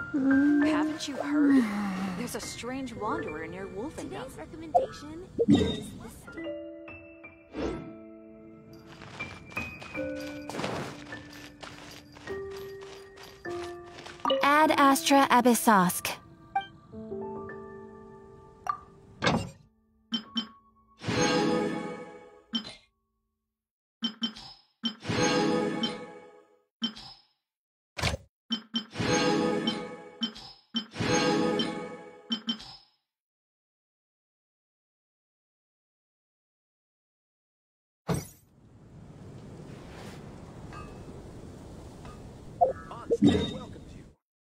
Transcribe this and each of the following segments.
Haven't you heard? There's a strange wanderer near Wolfendom. Today's recommendation is this. Ad Astra Abyssosk. Welcomes you.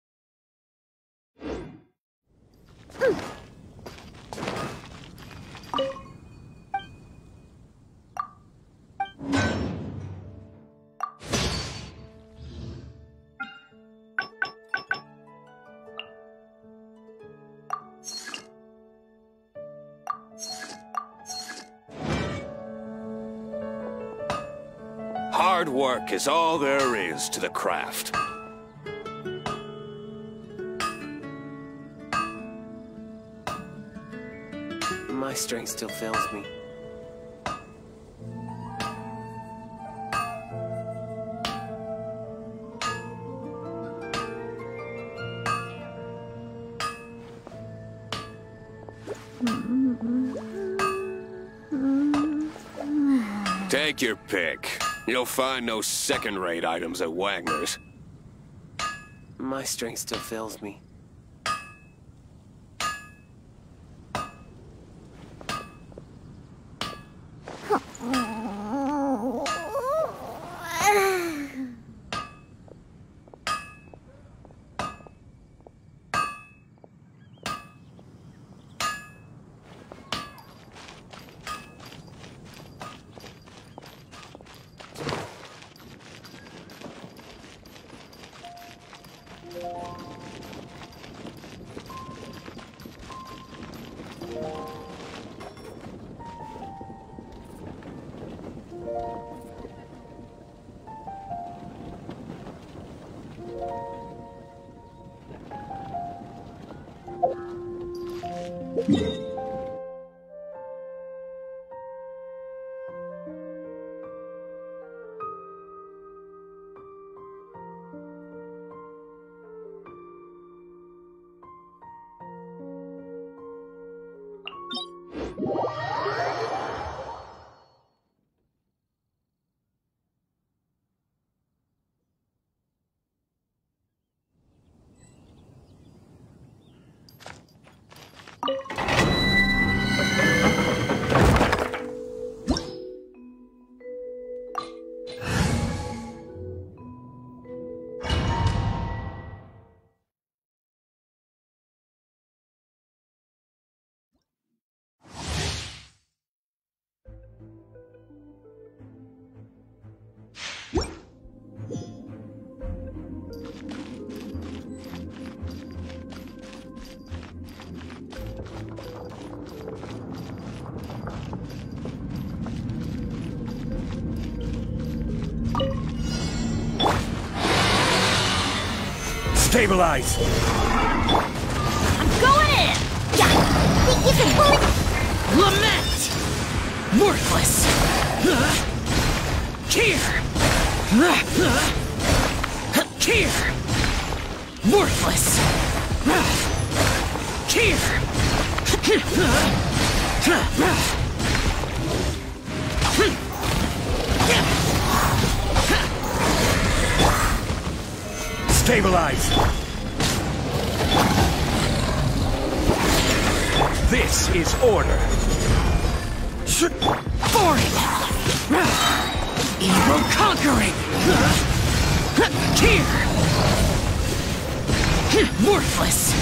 Hard work is all there is to the craft. My strength still fails me. Take your pick. You'll find no second-rate items at Wagner's. My strength still fails me. Stabilize! I'm going in! Yeah! Think you can pull it? Lament! Worthless! Here! Here! Worthless! Stabilize! This is order. Boring! Evil conquering! Here! Worthless!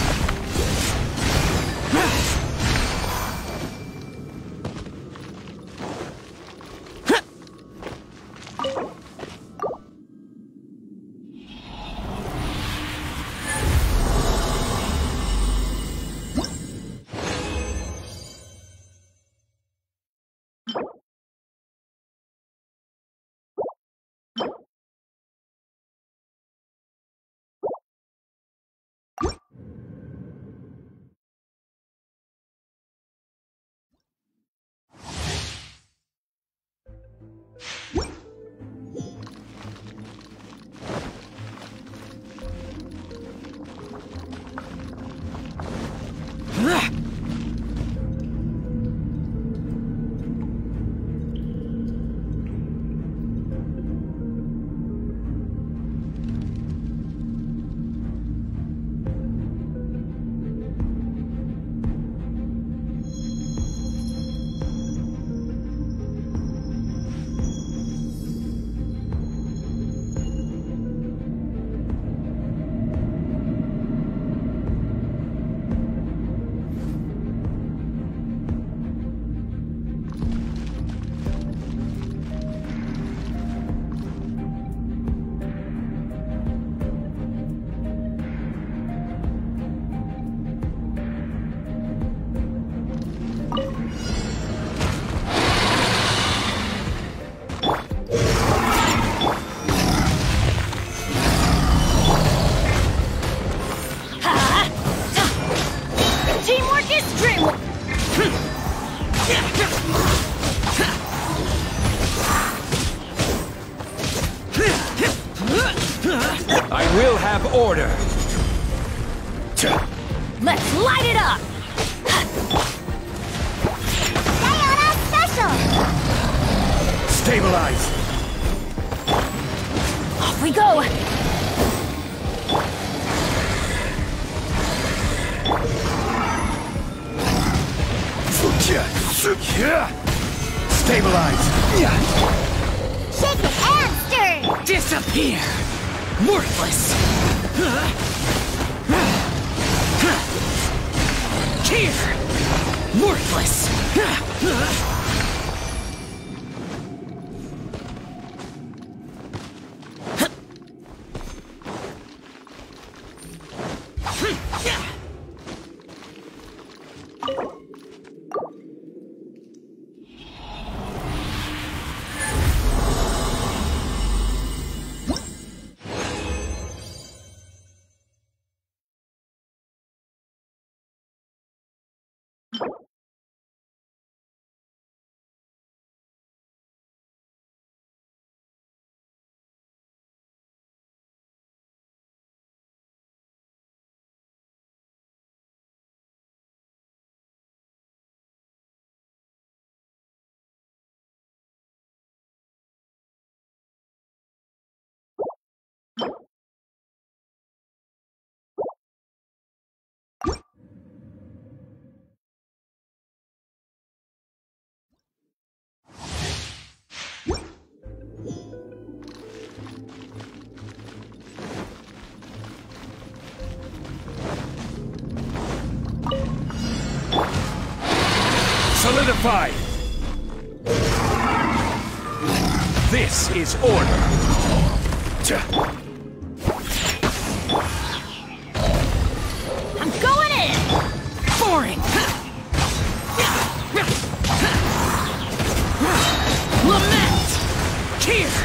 Let's light it up! Sayonara special! Stabilize! Off we go! Stabilize! Shake it and stir! Disappear! Worthless! Here! Worthless! Solidified! This is order! I'm going in! Boring! Lament! Here!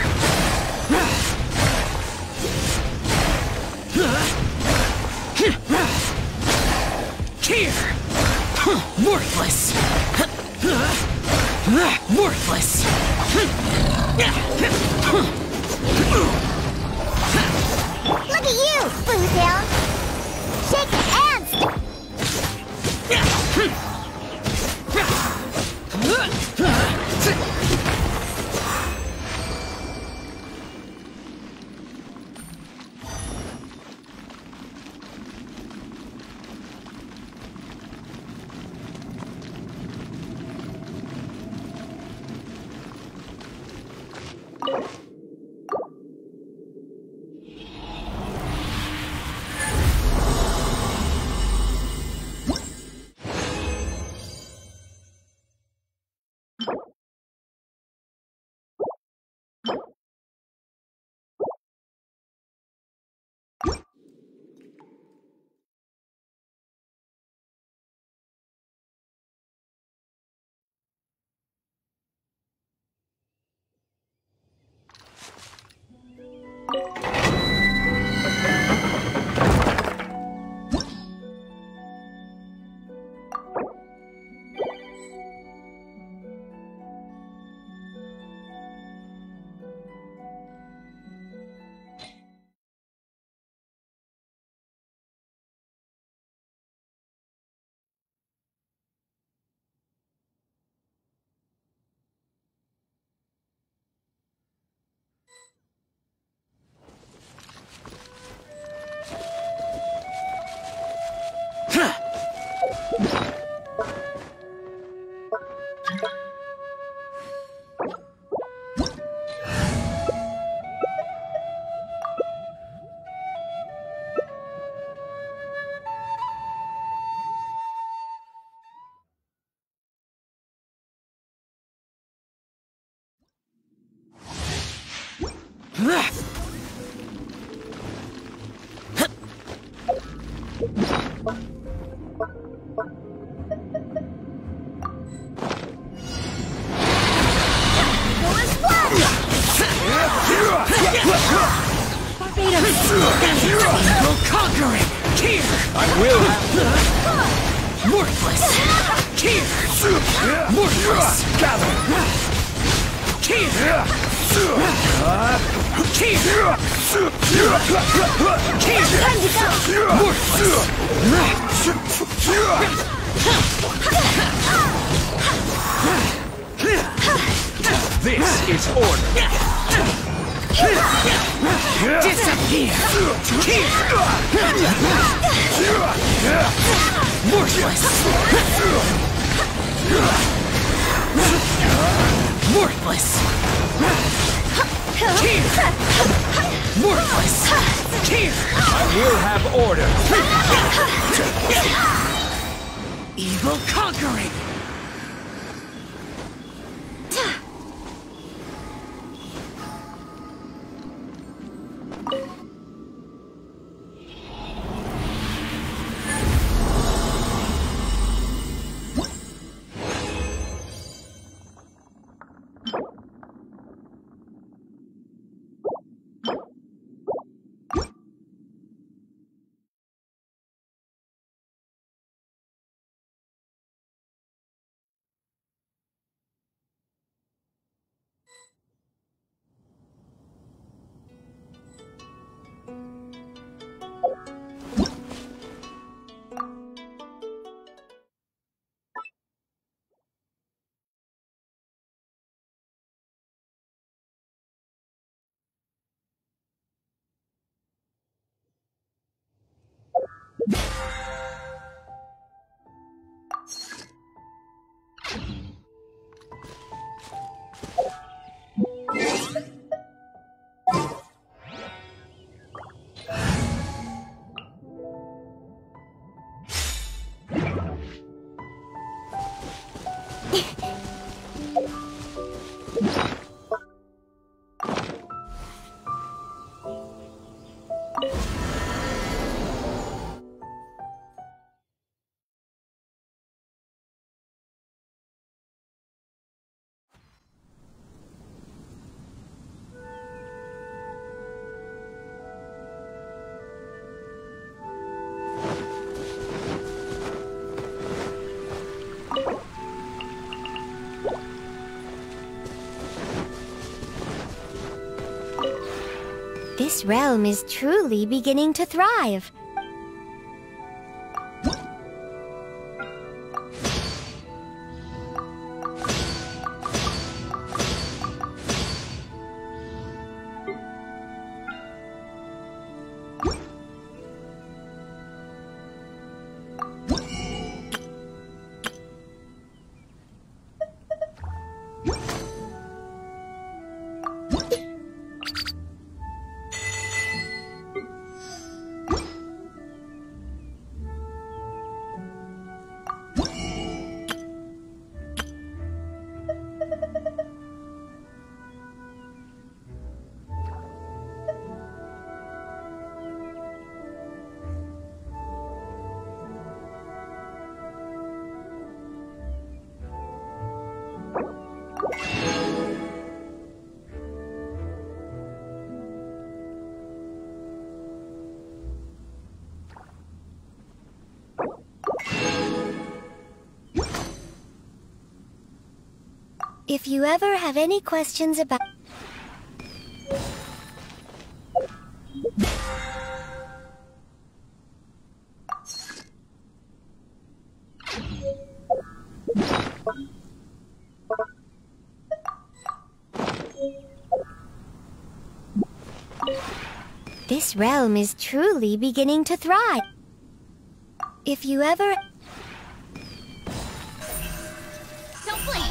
Here! Worthless! Worthless! Look at you, Boomtown! Shake and stir! We'll conquer it! Here! I will! Worthless! Here! Worthless! Gather! Here! Here! Here! Here! Worthless! Worthless! Worthless! Here! Worthless! Here! I will have order. Evil conquering! This realm is truly beginning to thrive. If you ever have any questions about... This realm is truly beginning to thrive. If you ever... Don't blink!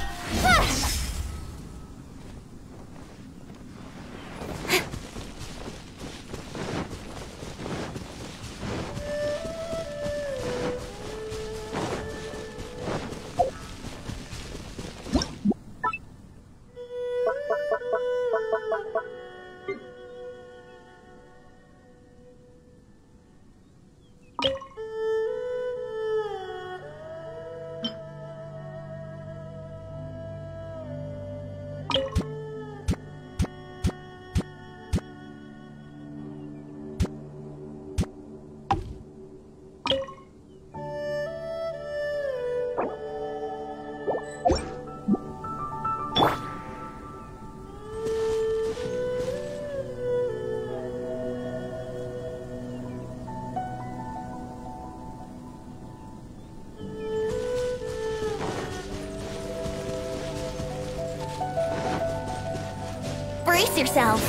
Brace yourselves!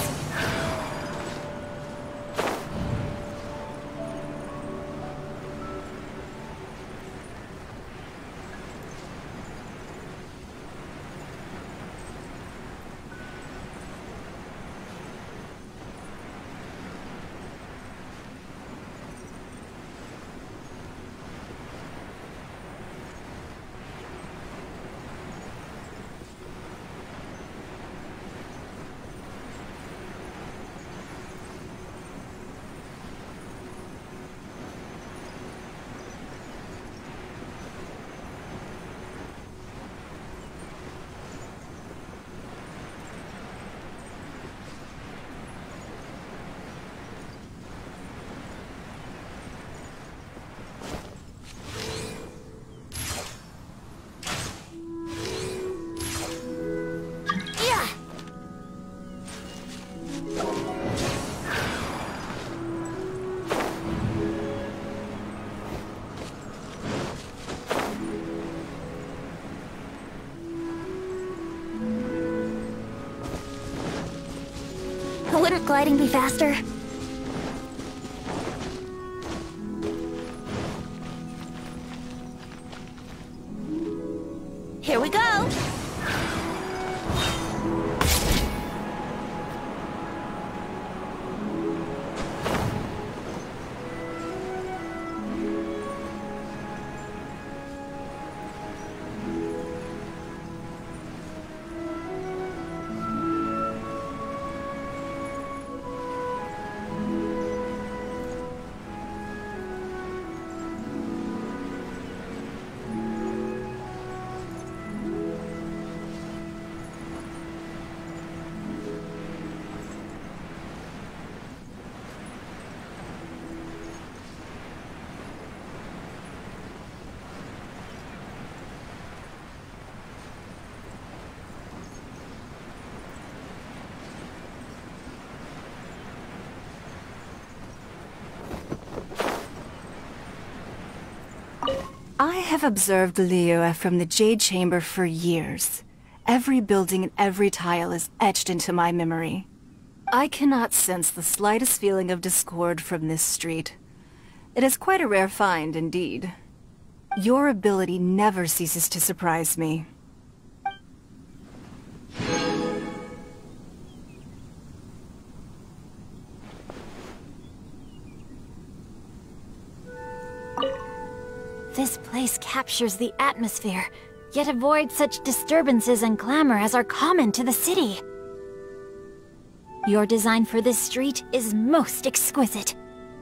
Wouldn't gliding be faster? Here we go! I have observed Liyue from the Jade Chamber for years. Every building and every tile is etched into my memory. I cannot sense the slightest feeling of discord from this street. It is quite a rare find indeed. Your ability never ceases to surprise me. This place captures the atmosphere, yet avoids such disturbances and clamor as are common to the city. Your design for this street is most exquisite.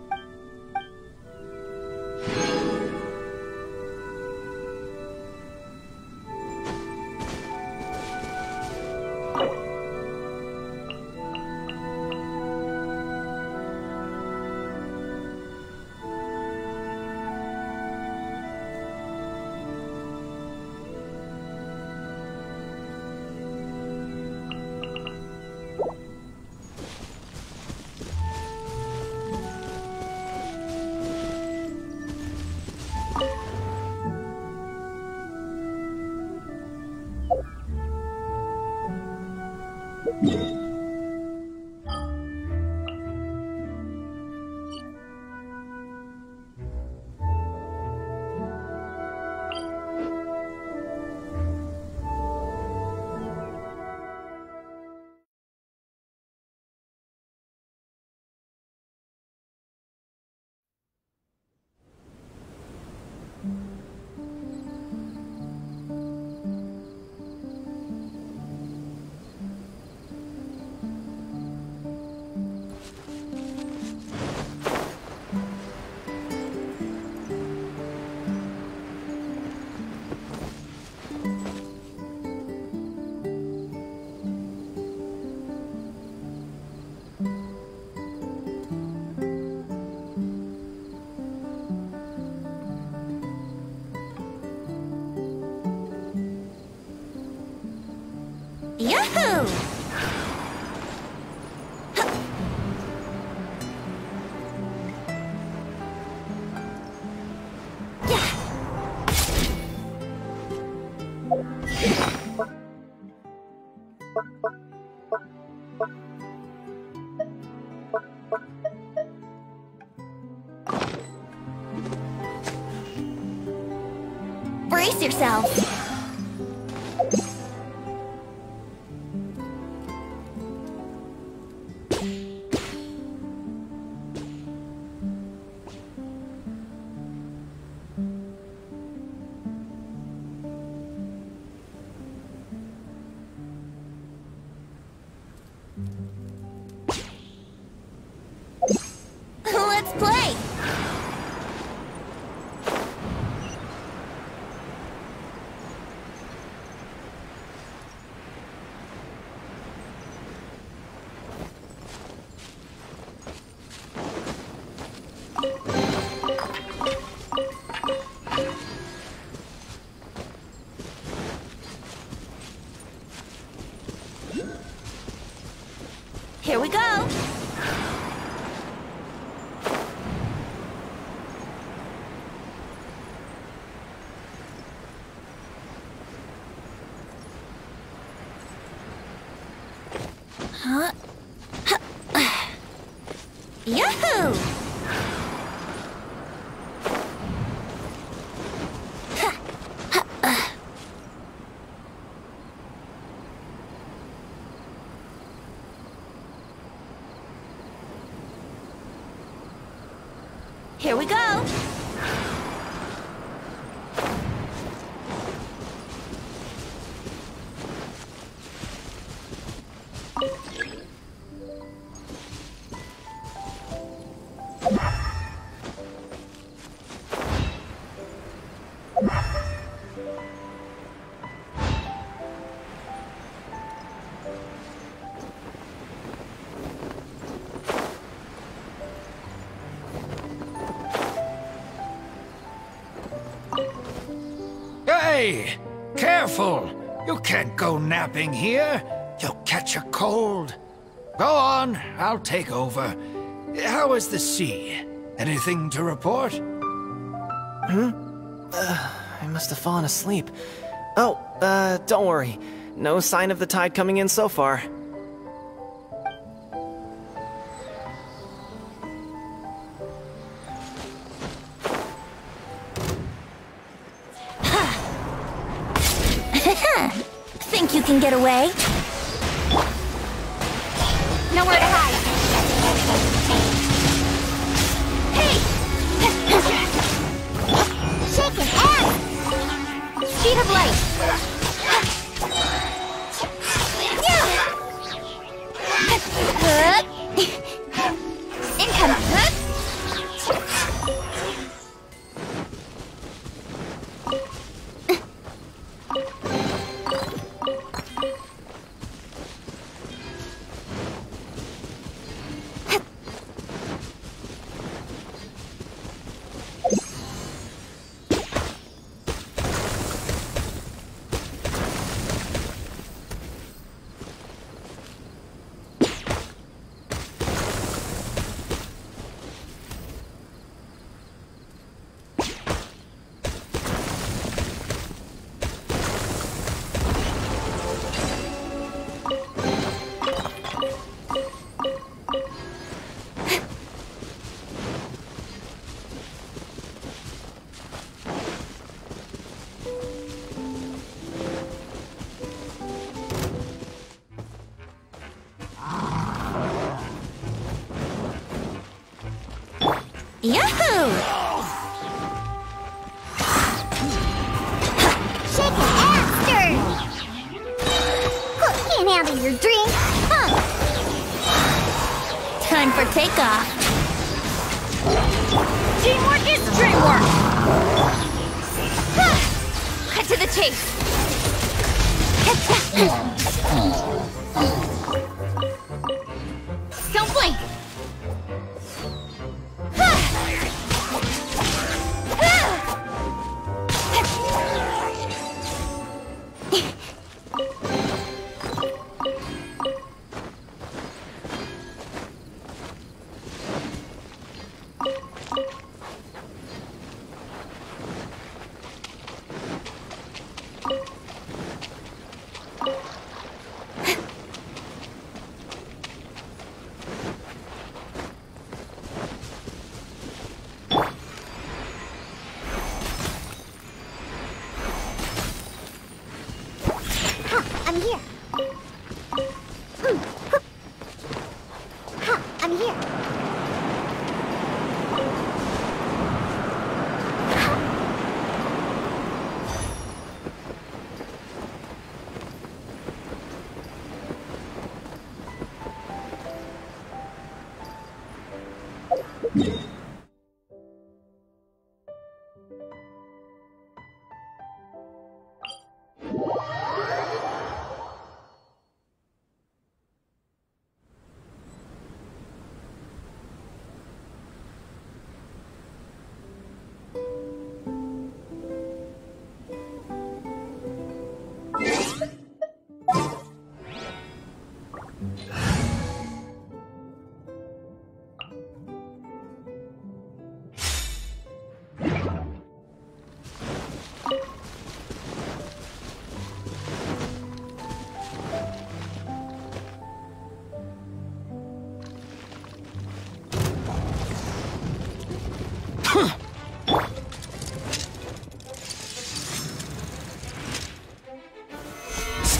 Yahoo! Brace yourself! Let's play! Here we go! Huh? Yahoo! Here we go! Hey! Careful! You can't go napping here. You'll catch a cold. Go on, I'll take over. How is the sea? Anything to report? I must have fallen asleep. Oh, don't worry. No sign of the tide coming in so far. Think you can get away? Nowhere to hide. Hey! Shake his ass! Speed of light! Income! Yahoo! Shake it ass, Stern! Can't handle your drink, huh? Time for takeoff. Teamwork is dreamwork! Cut to the chase! Don't blink!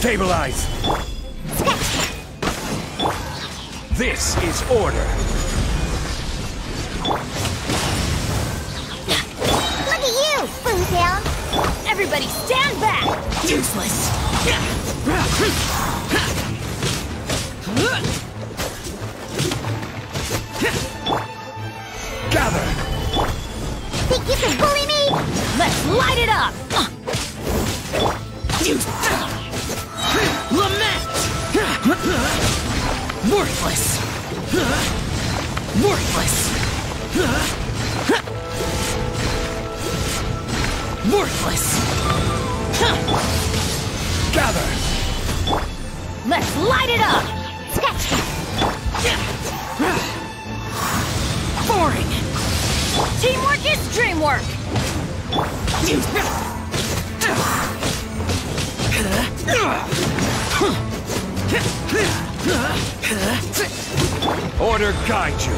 Stabilize! This is order! Look at you, Boomtown! Everybody stand back! Useless. Gather! Think you can bully me? Let's light it up! You. Lament. Worthless. Worthless. Worthless. Gather! Let's light it up! Boring. Teamwork is dreamwork! Order guide you!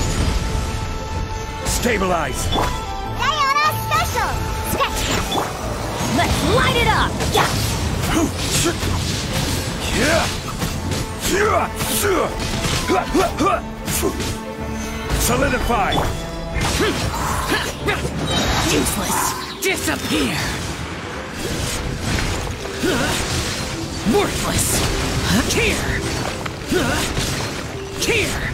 Stabilize! Diana Special! Let's light it up! Solidify! Useless. Disappear. Worthless. Here. Here.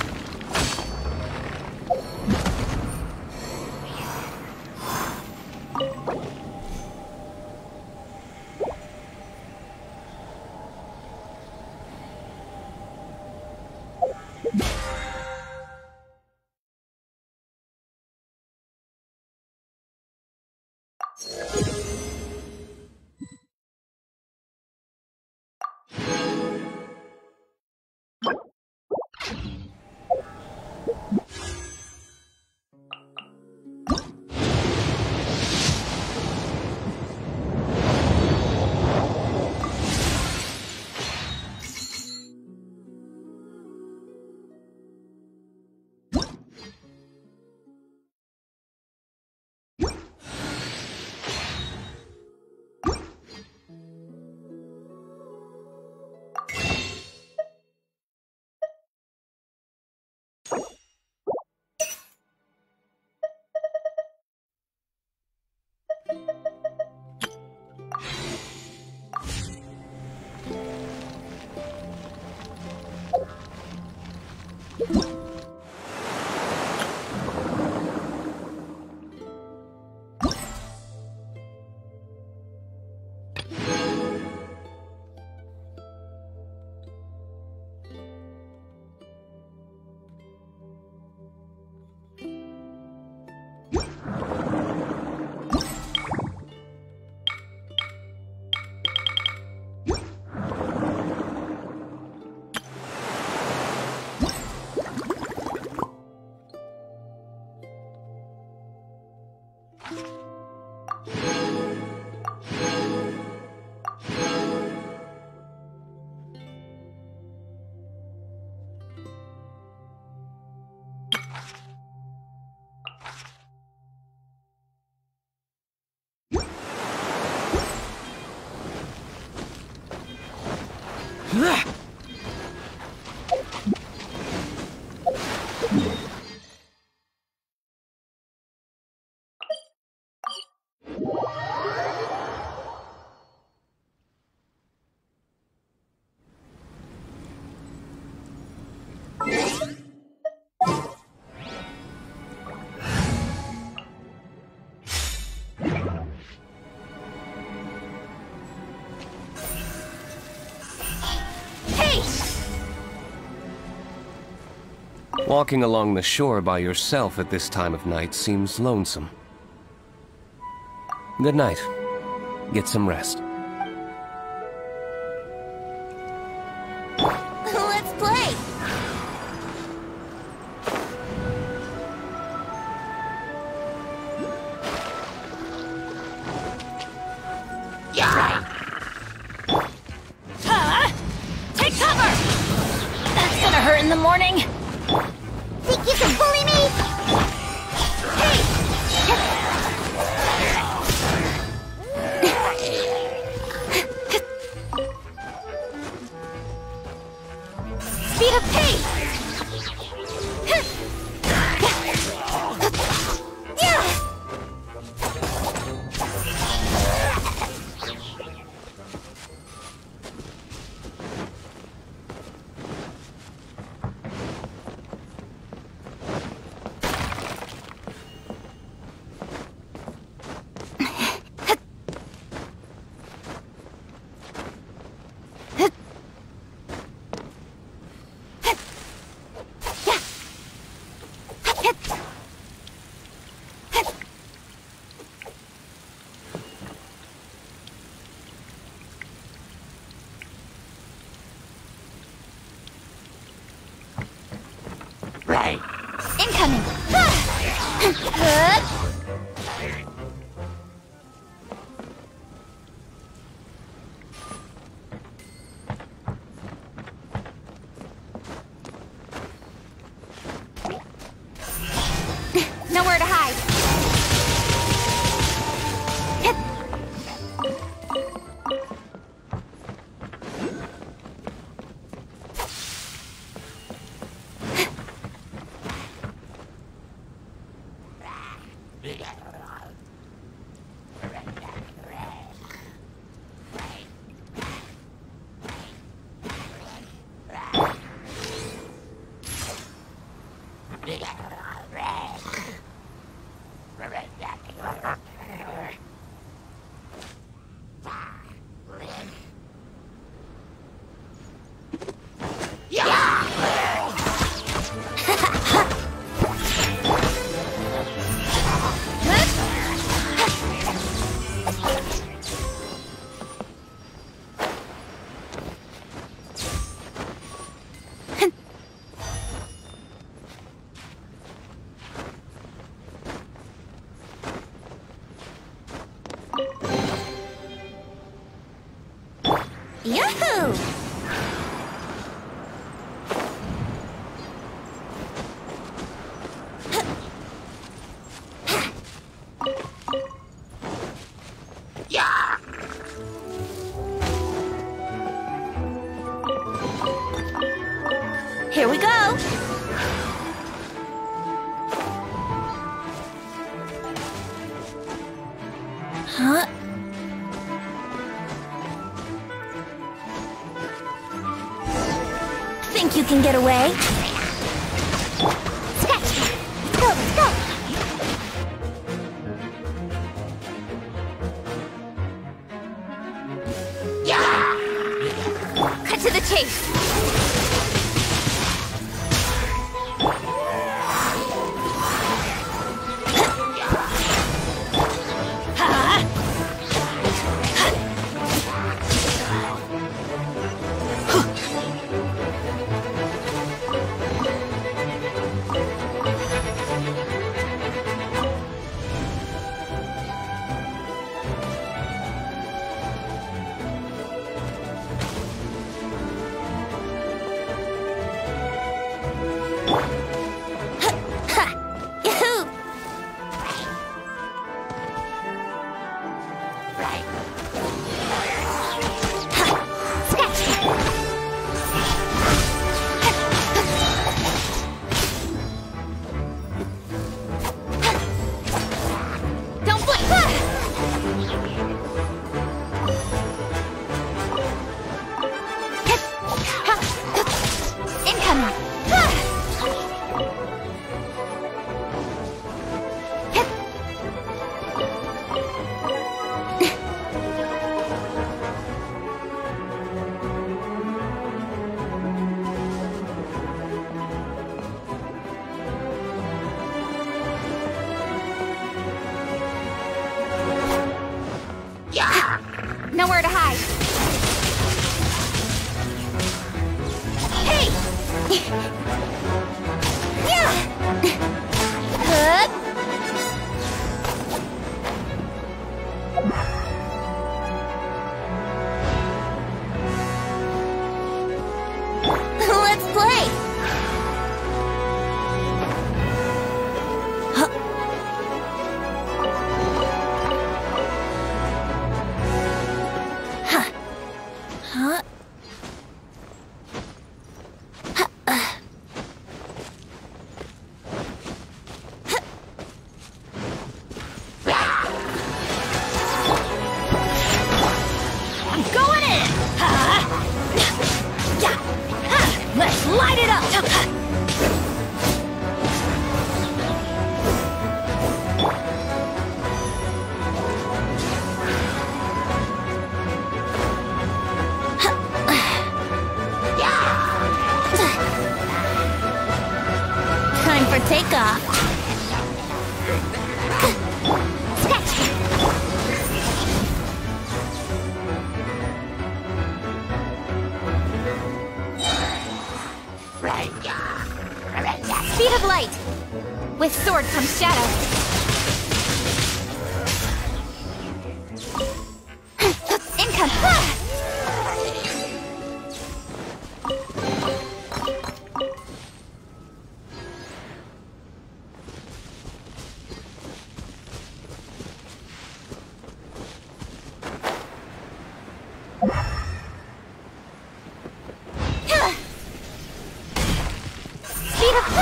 Walking along the shore by yourself at this time of night seems lonesome. Good night. Get some rest. Let's play! Take cover! That's gonna hurt in the morning. Think you can bully me? Hey! Incoming! Nowhere to hide. Yahoo! Here we go! Huh? Think you can get away? Scratch! Let's go, let's go! Cut to the chase! Nowhere to hide. Hey! Yeah! Let's play! Let's light it up! Time for takeoff. Speed of light! shadow. Income. Speed of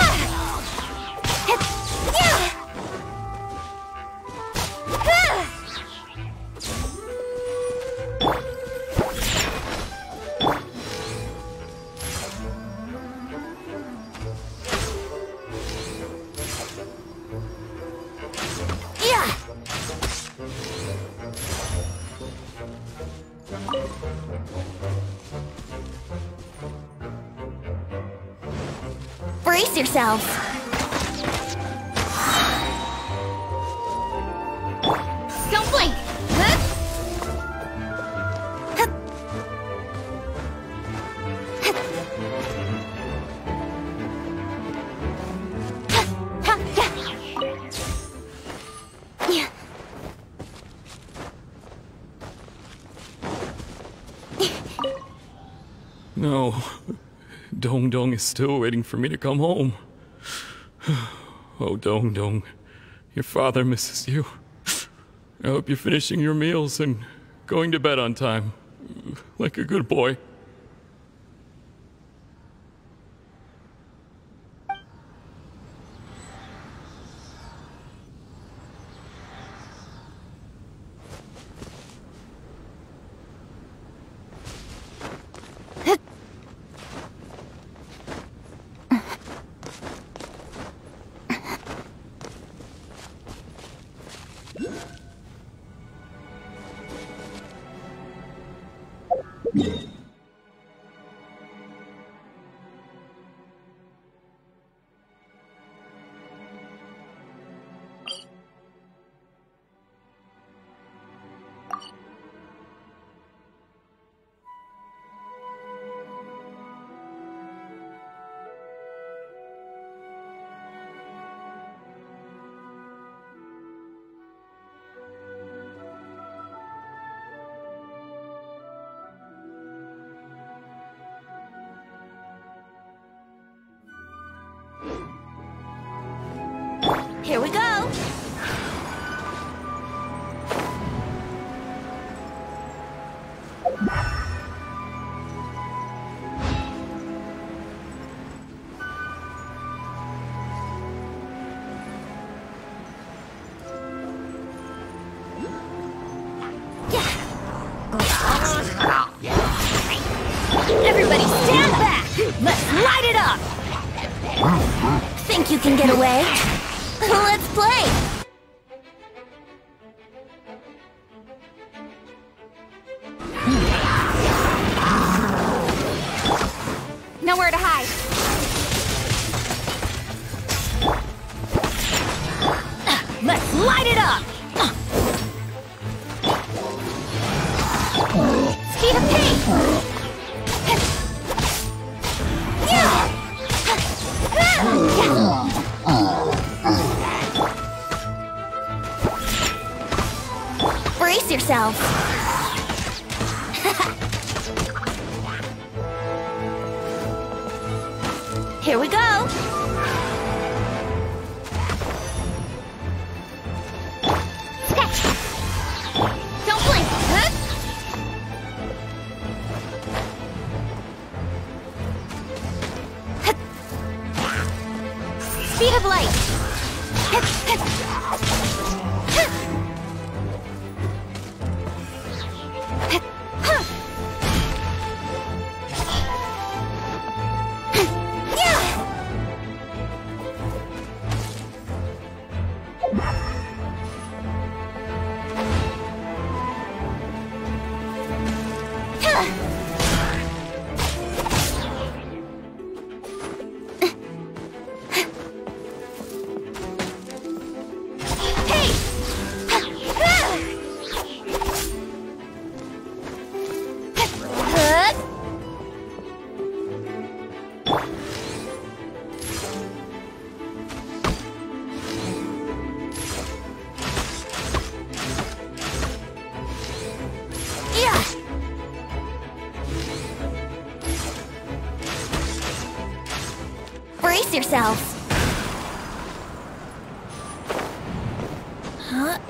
Brace yourselves. Don't blink. No. Dong Dong is still waiting for me to come home. Oh, Dong Dong, your father misses you. I hope you're finishing your meals and going to bed on time, like a good boy. Here we go. Everybody stand back! Let's light it up! Think you can get away? Let's play! Nowhere to hide. Let's light it up! Speed of pain! Brace yourself. Here we go. Sketch. Don't blink. Huh? Speed of light. Brace yourselves. Huh?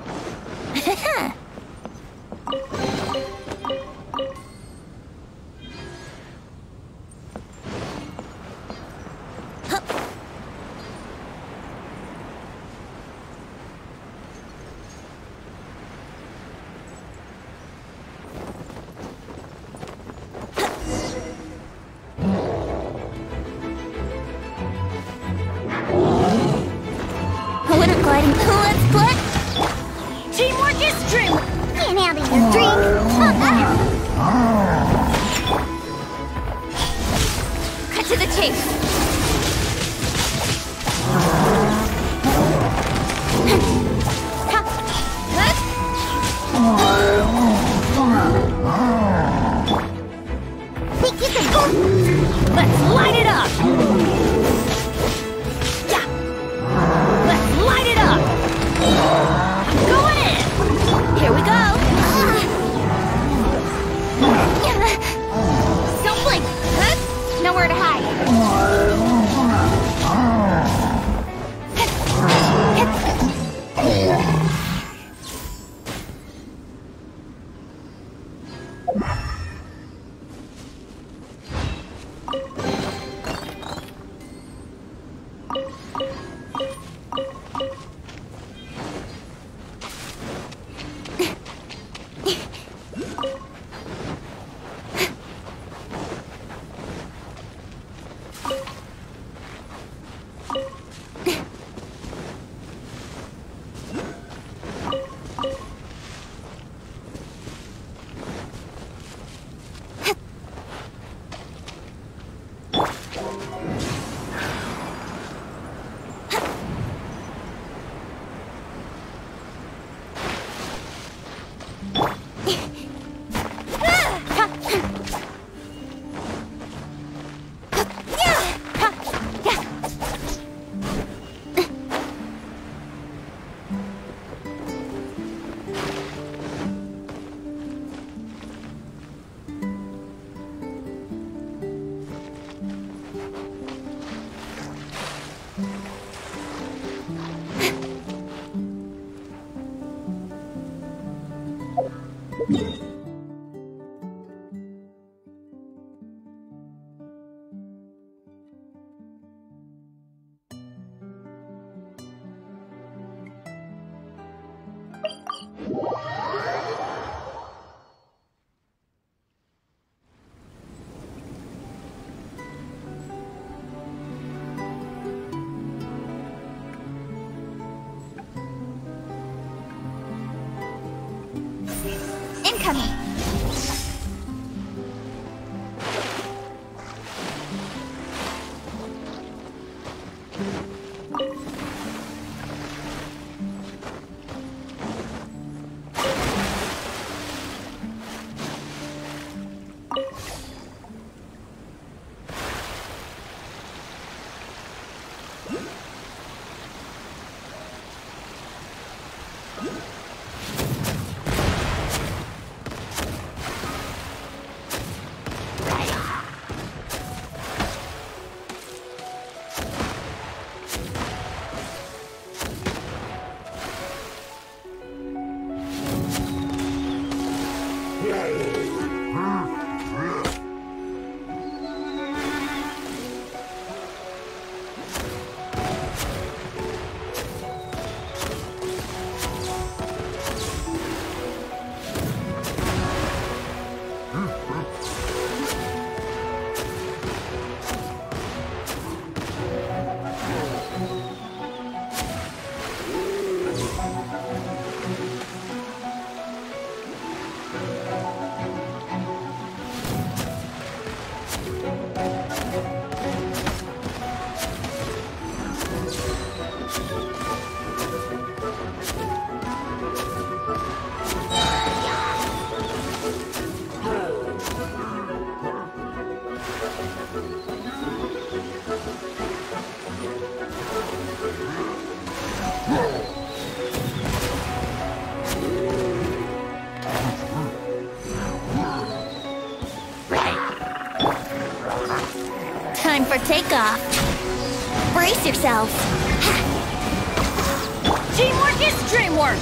Water gliding. Let's put teamwork is dream. Can't handle your drink. Cut to the chase. Let's light it up. Yeah. Let's light it up. I'm going in. Here we go. Don't blink. Nowhere to hide. Incoming. Time for takeoff. Brace yourselves. Teamwork is dreamwork.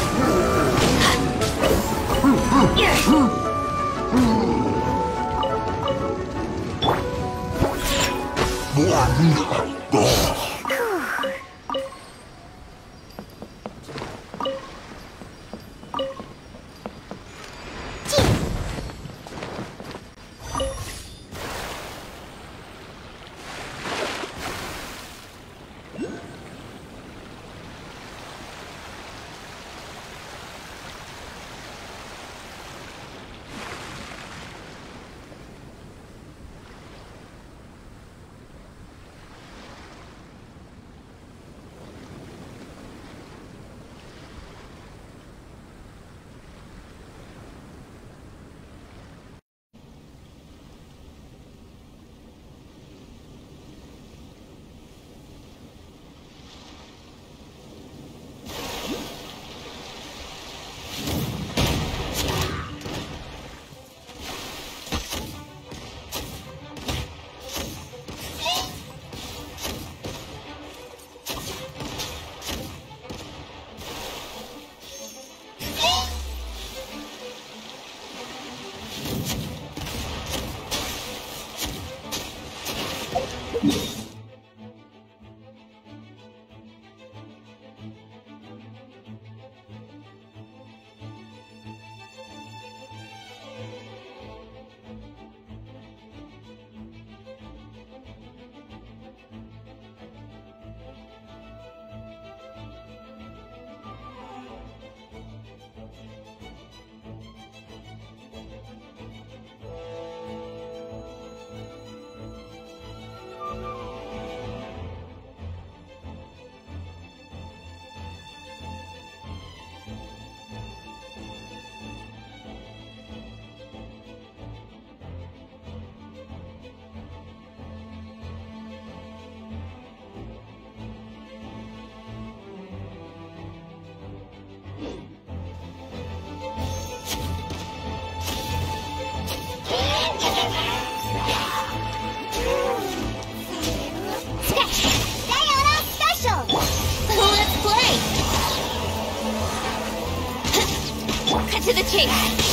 To the chase.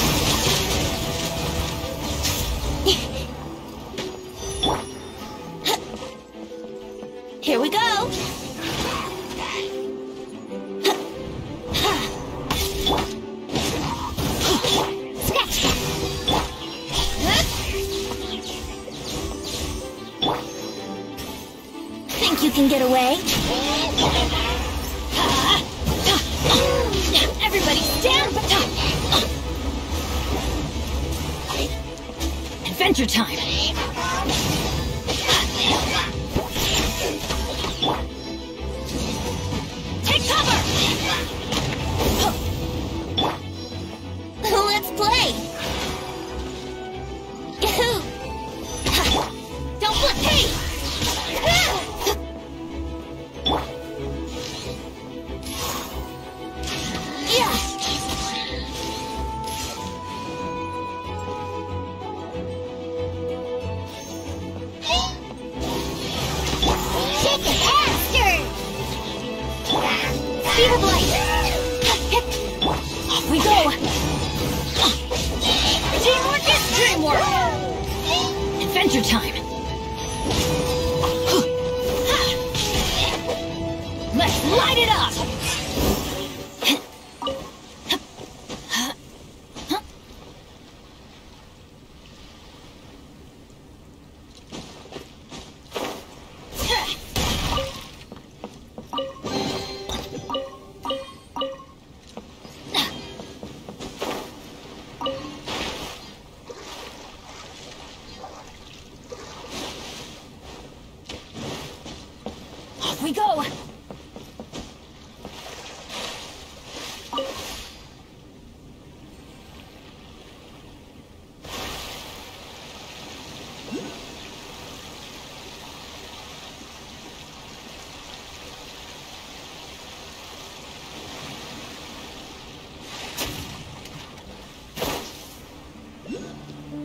Here we go. Sketch. Think you can get away? Everybody stand back. Adventure time! Take cover! Let's play! Yahoo! Don't flip me! Yeah! Fever Blade! Off we go! Teamwork is dreamwork! Adventure time! Let's light it up! Off we go!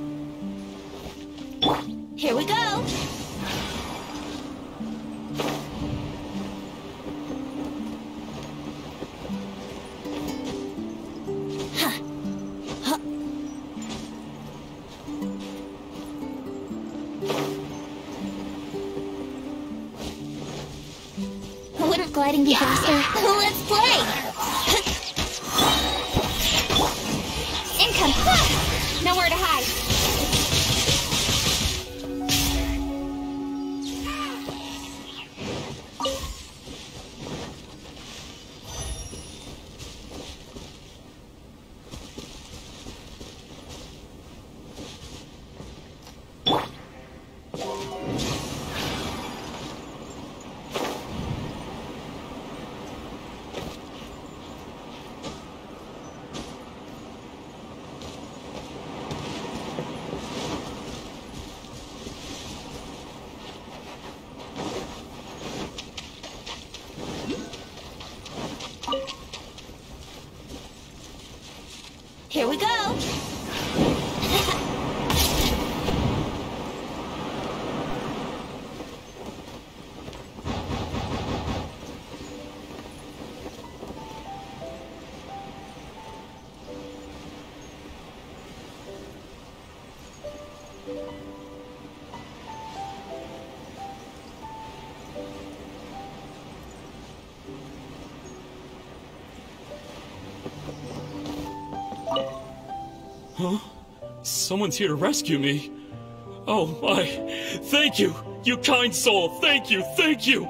Here we go! sliding be faster? Let's play! Income! Nowhere to hide! Here we go! Huh? Someone's here to rescue me. Oh my. Thank you, you kind soul. Thank you, thank you.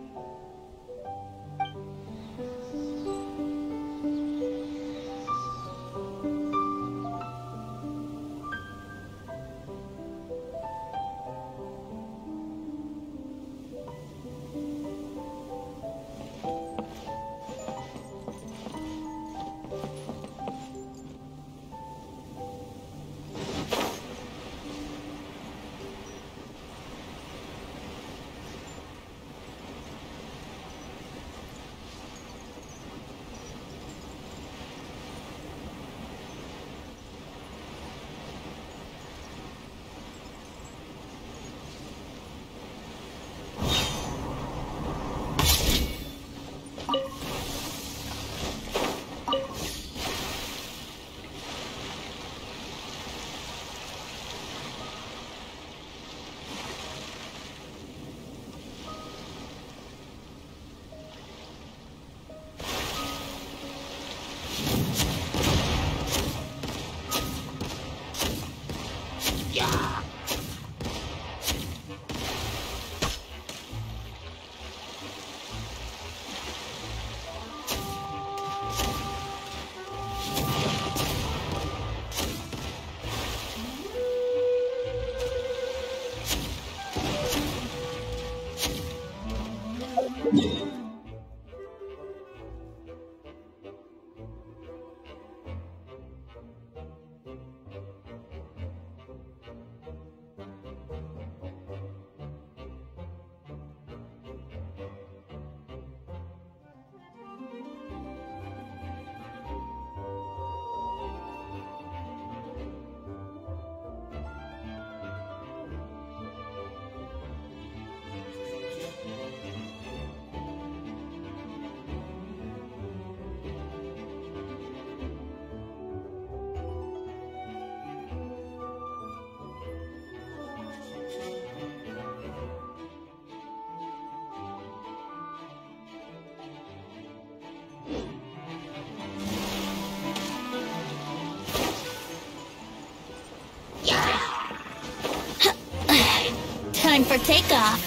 Time for takeoff.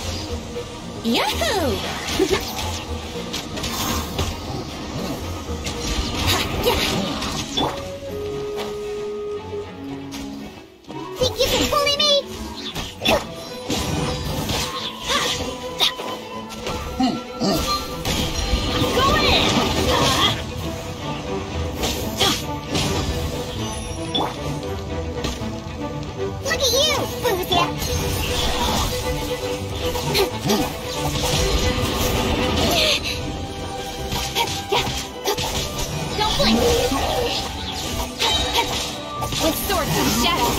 Yahoo! Think you can bully me? Go in! Look at you, Boothia! Don't blink! With swords in the shadows!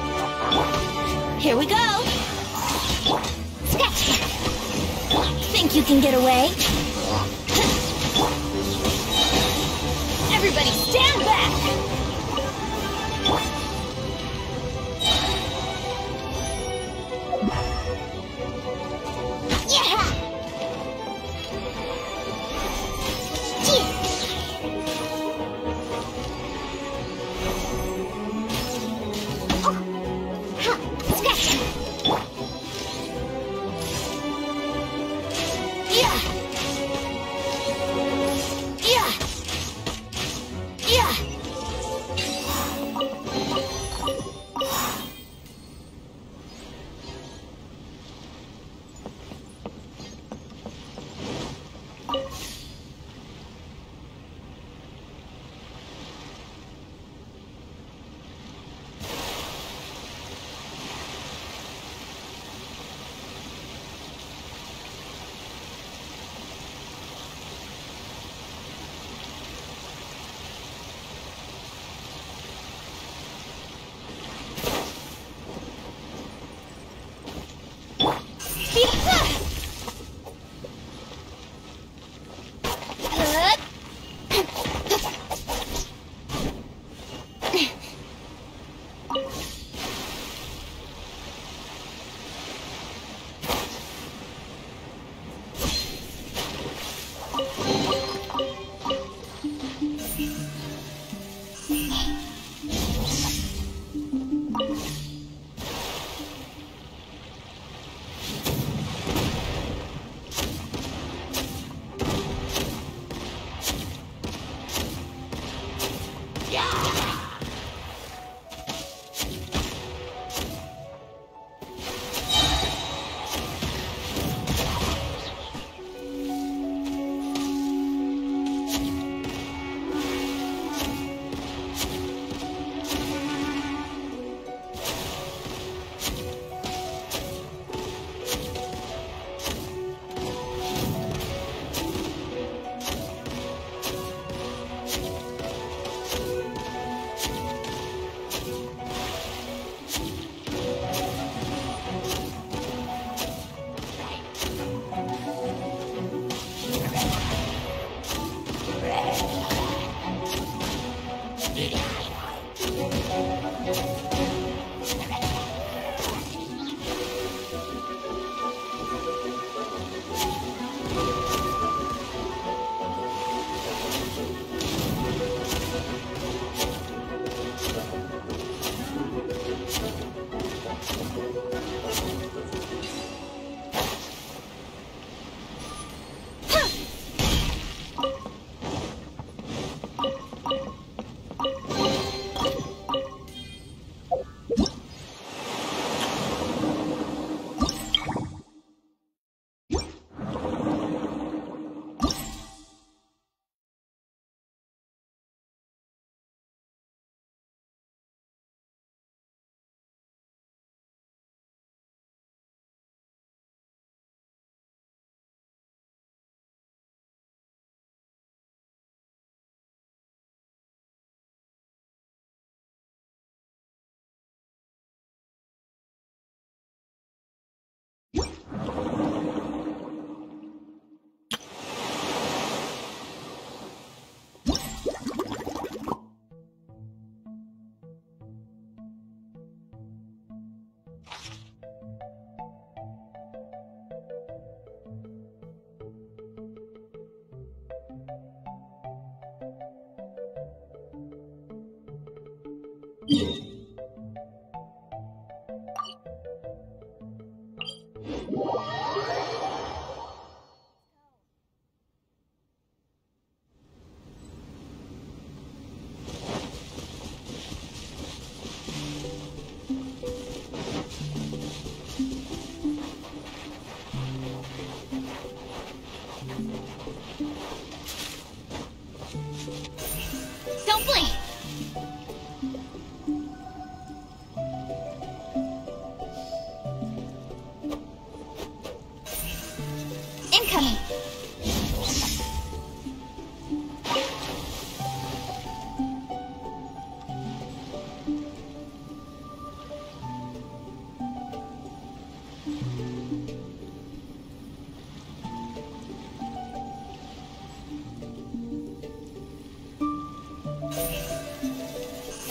Here we go! Scratch! Think Think you can get away? Everybody stand back! Yeah!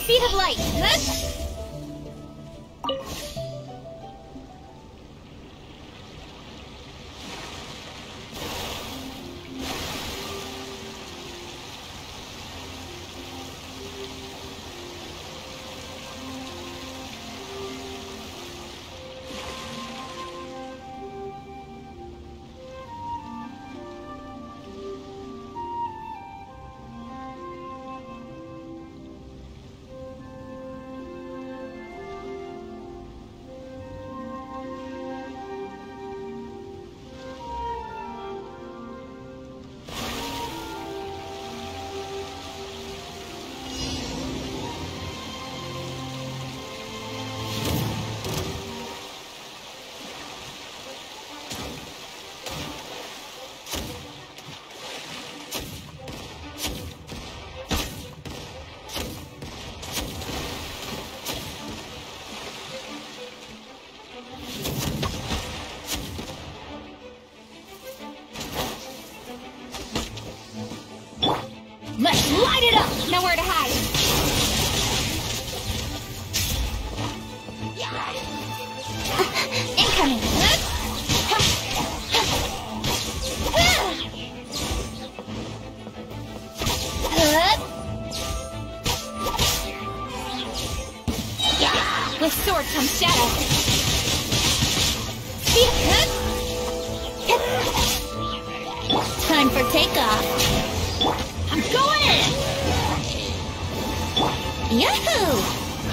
Speed of light. Let's light it up! Nowhere to hide. Incoming! With sword comes shadow. Time for takeoff. I'm going in! Yahoo!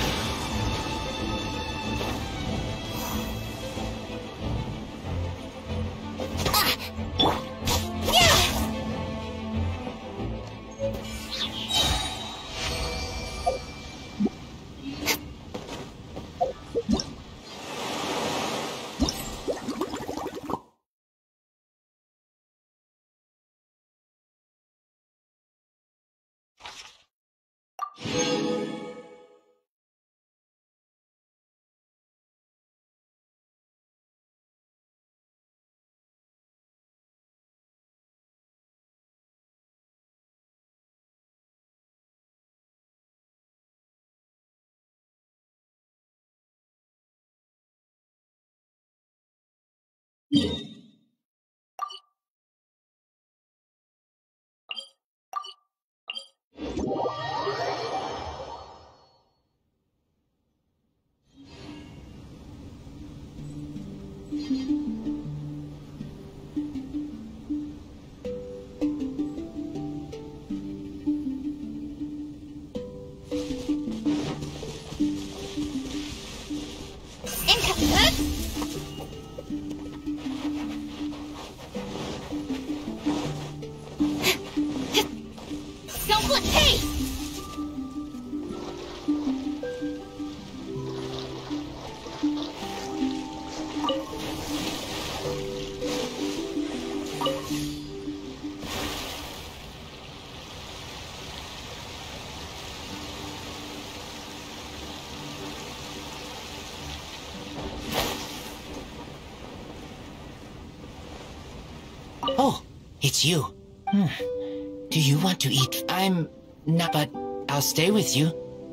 Oh, it's you. Do you want to eat? I'm not, but I'll stay with you.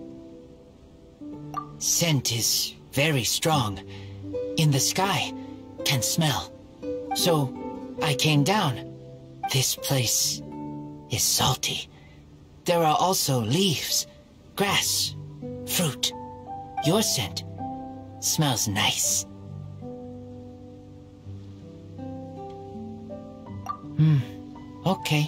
Scent is very strong. In the sky, can smell. So, I came down. This place is salty. There are also leaves, grass, fruit. Your scent smells nice. Okay.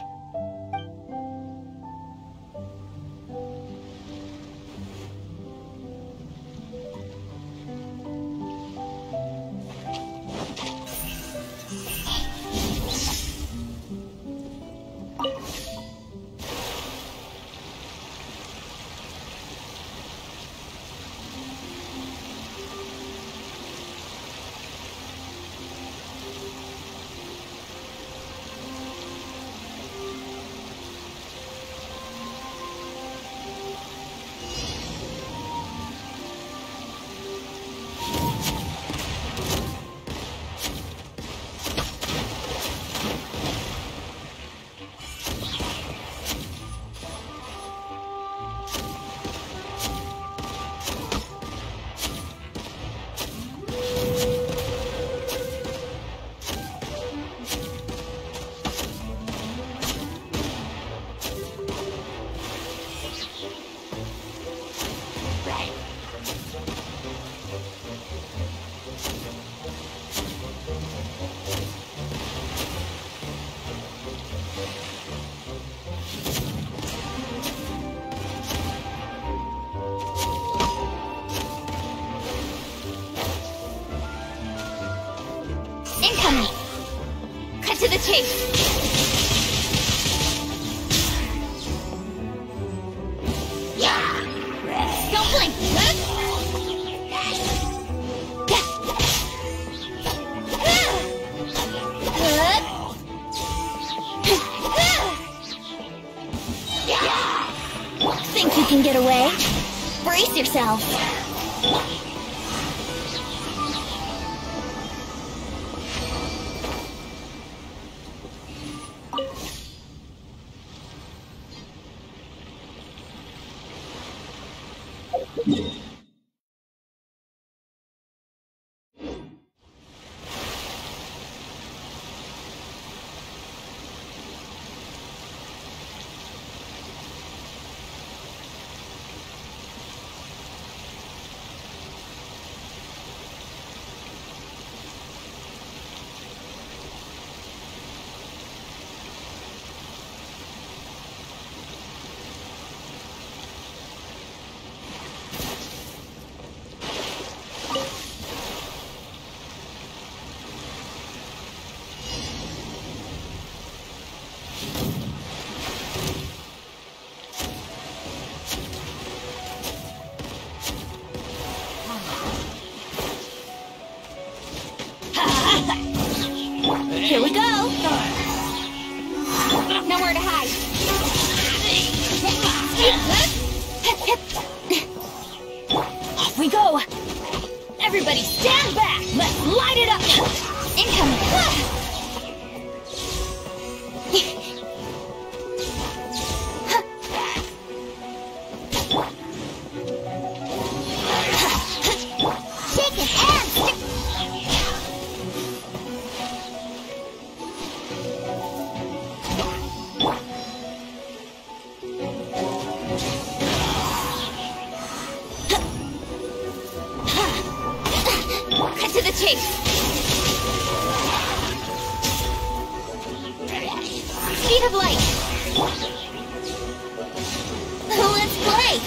Think you can get away? Brace yourself. Here we go! Nowhere to hide! Off we go! Everybody stand back! Let's light it up! Incoming! To the chase! Speed of light! Let's play!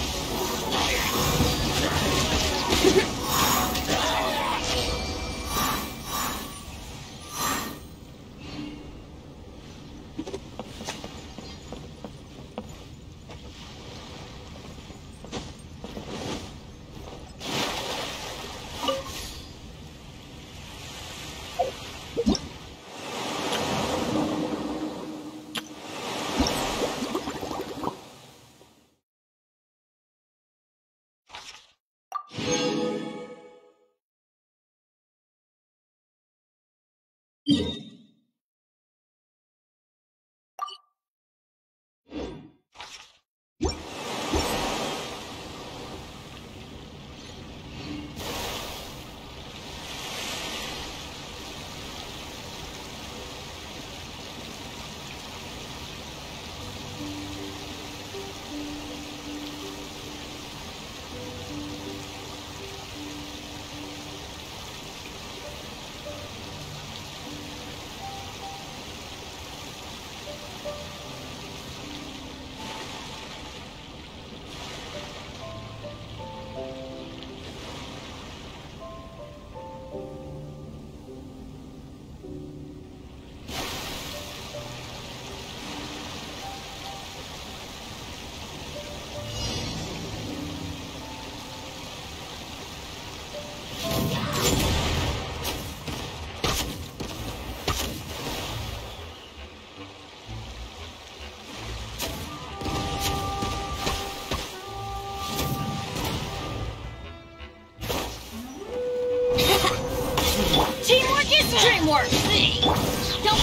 Dreamwork! Don't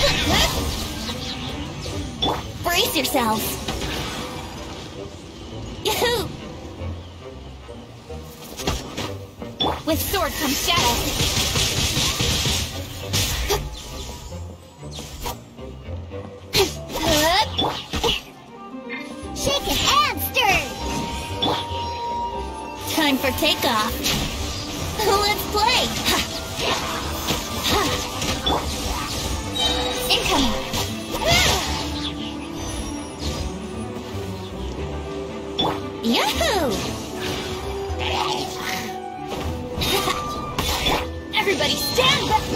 brace yourselves! Yahoo! With sword comes shadow. Shaken and stirred! Time for takeoff. Let's play! Incoming! Yahoo! Everybody stand back!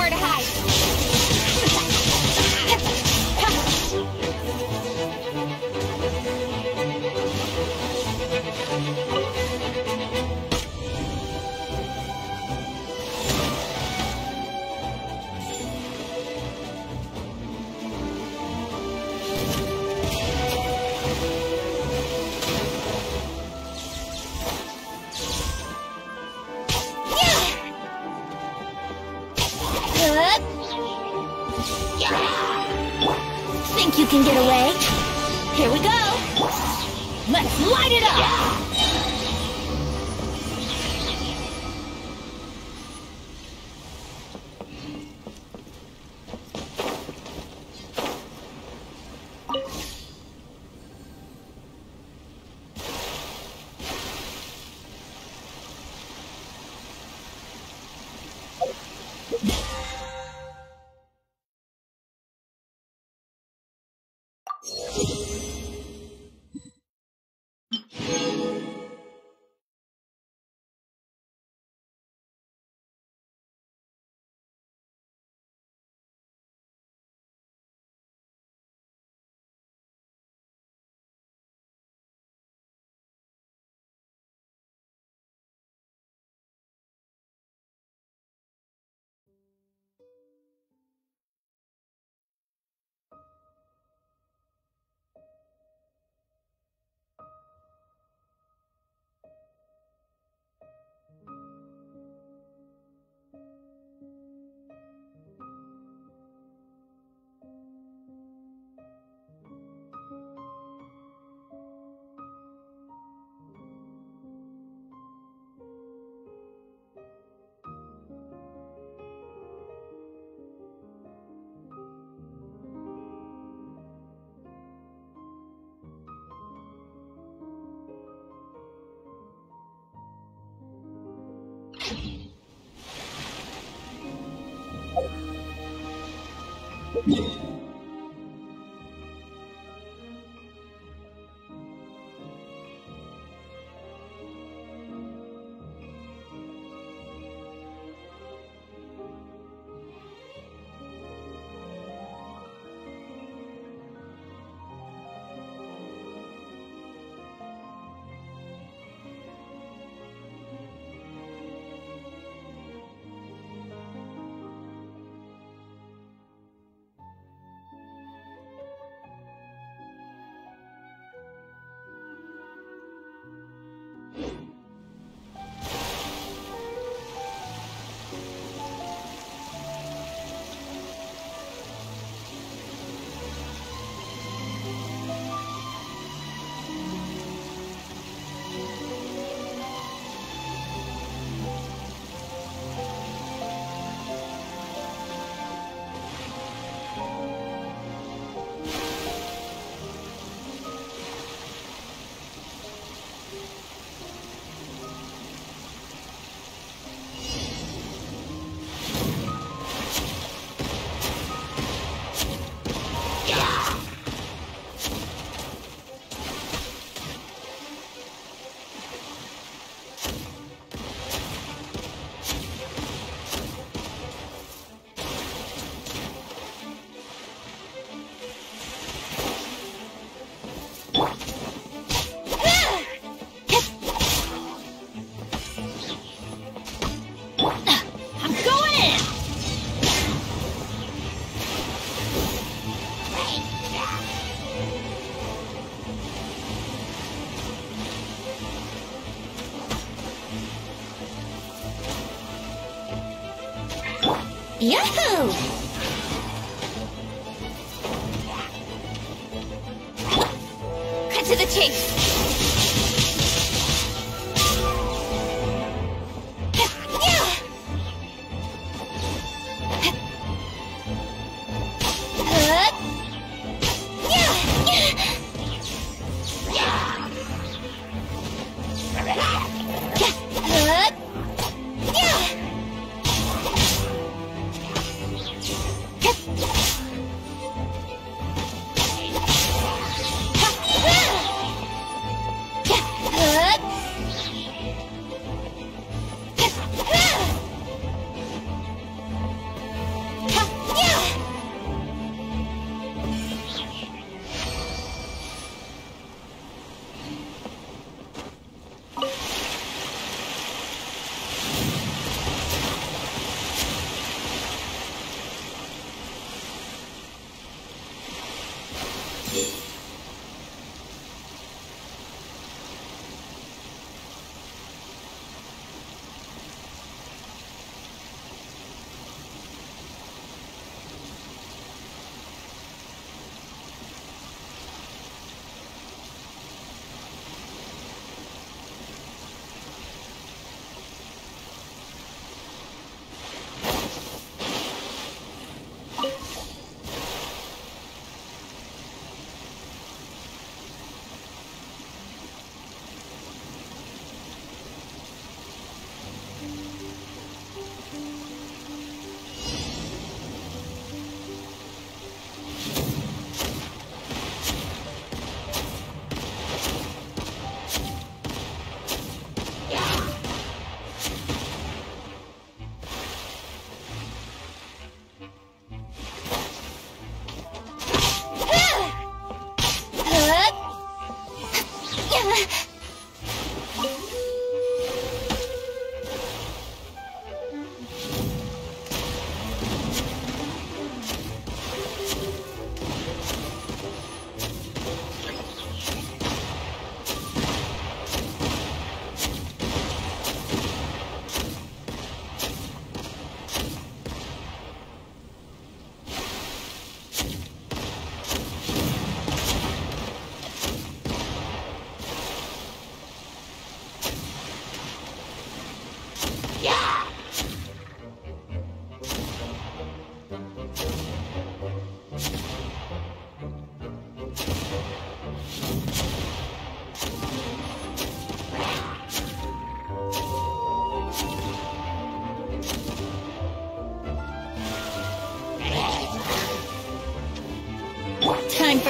nowhere to hide. Think you can get away? Here we go! Let's light it up! Yahoo! Cut to the chase!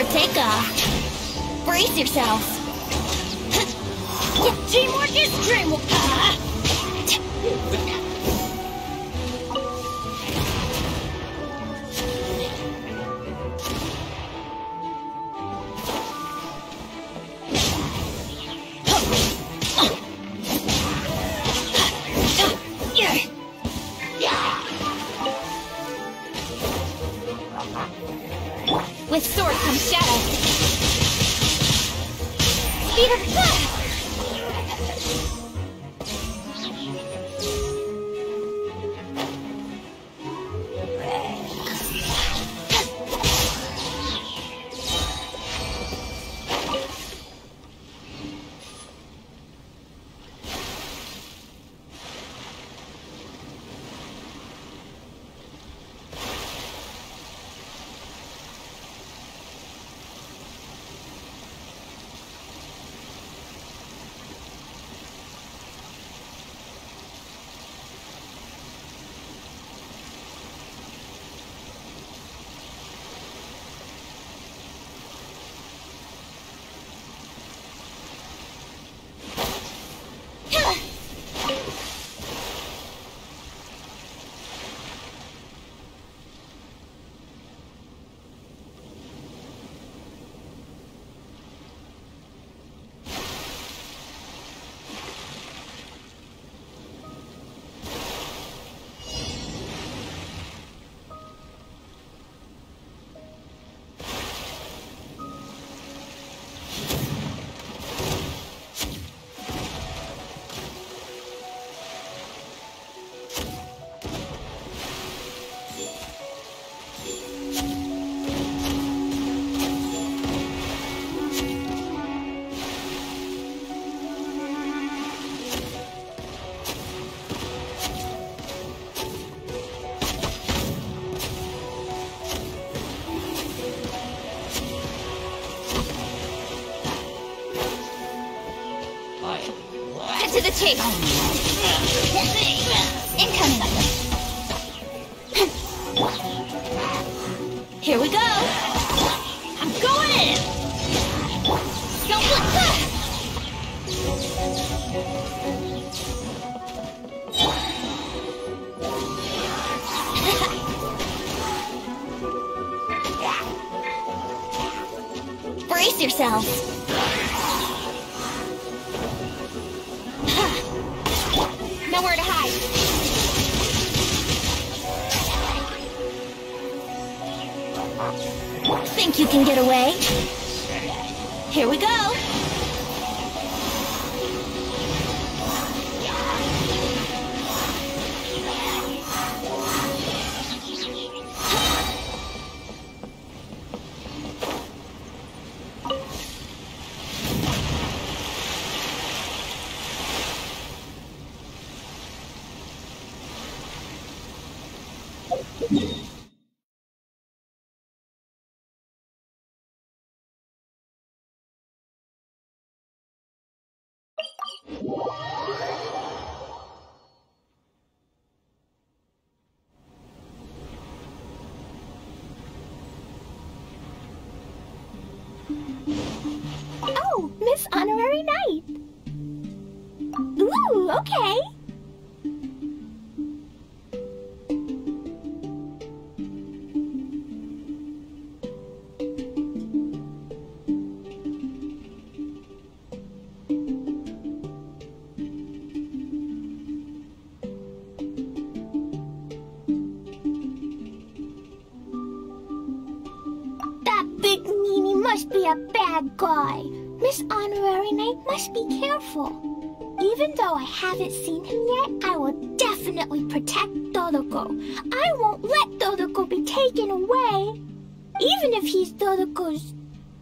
for takeoff. Brace yourselves. Teamwork is dreamwork. With sword comes shadow. Speed of fire! To the chase. Incoming. Here we go. I'm going in. Don't look back. Brace yourselves. Nowhere to hide. Think you can get away? Here we go. Oh, Miss Honorary Knight. Ooh, okay. Big meanie must be a bad guy. Miss Honorary Knight must be careful. Even though I haven't seen him yet, I will definitely protect Dodoko. I won't let Dodoko be taken away. Even if he's Dodoko's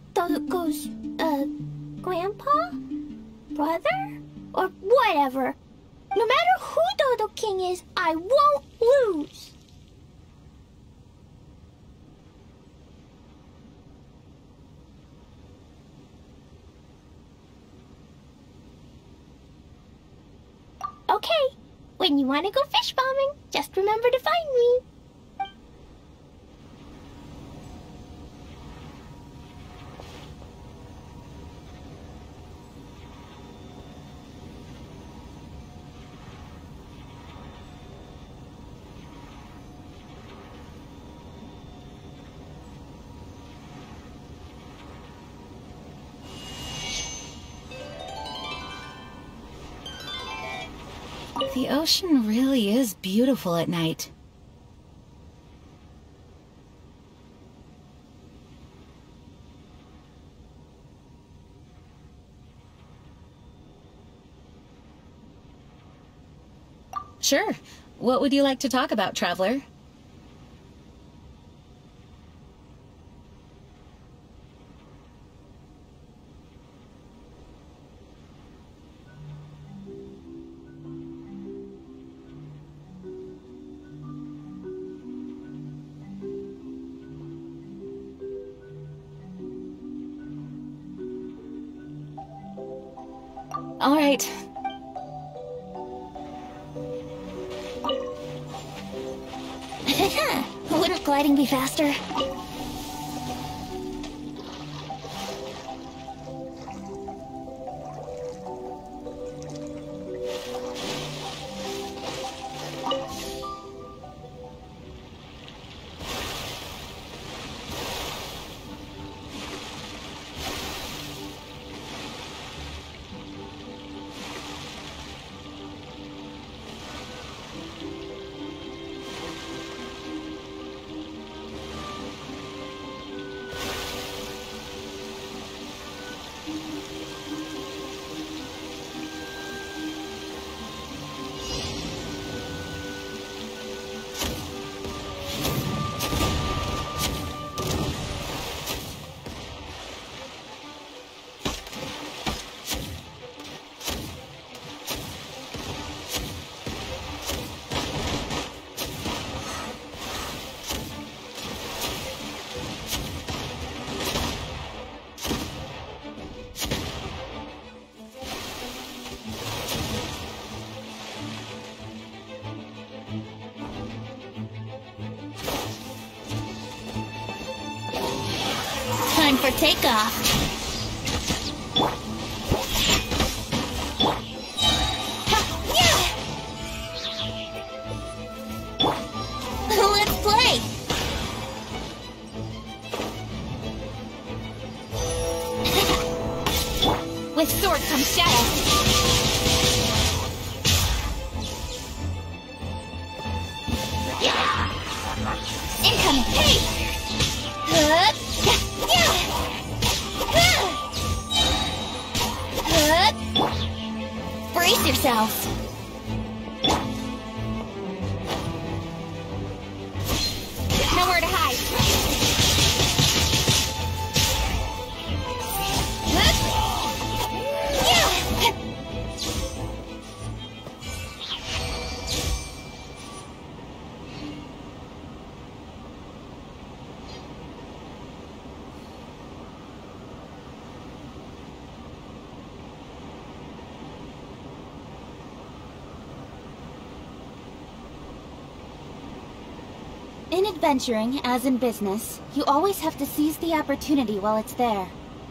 grandpa? Brother? Or whatever. No matter who Dodo King is, I won't lose. Okay, when you want to go fish bombing, just remember to find me. The ocean really is beautiful at night. Sure. What would you like to talk about, Traveler? All right. Wouldn't gliding be faster? Time for takeoff. Let's play! With sword comes shadow. Incoming! Hey! Brace yourselves! Nowhere to hide! In adventuring, as in business, you always have to seize the opportunity while it's there.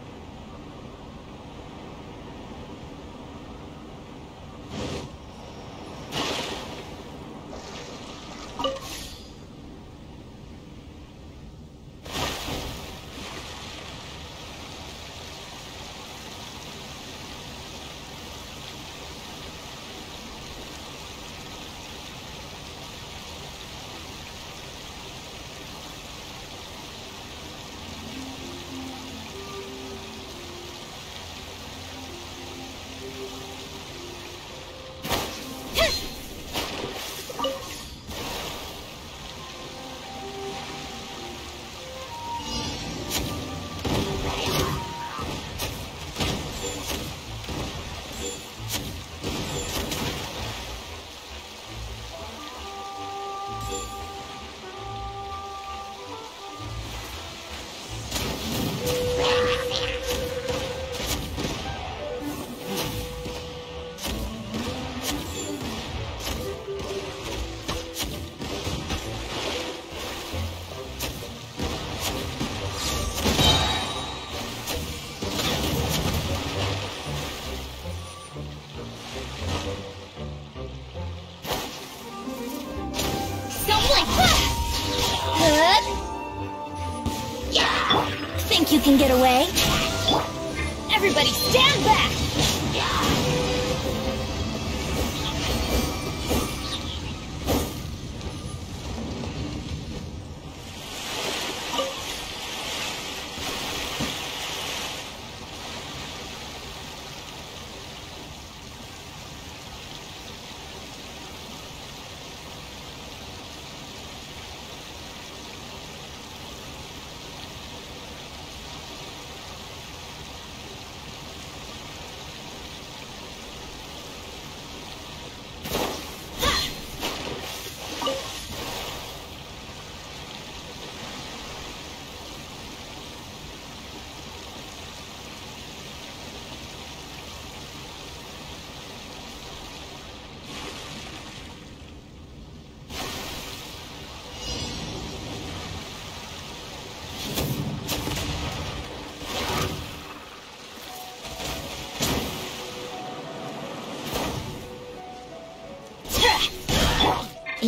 Think you can get away? Everybody stand back!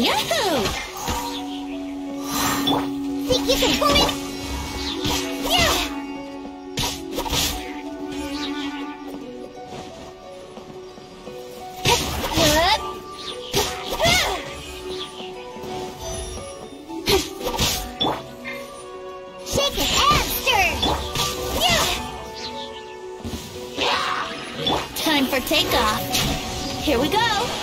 Yahoo! Think you can pull it? Yeah! Shake it and stir! Yeah! Time for takeoff. Here we go!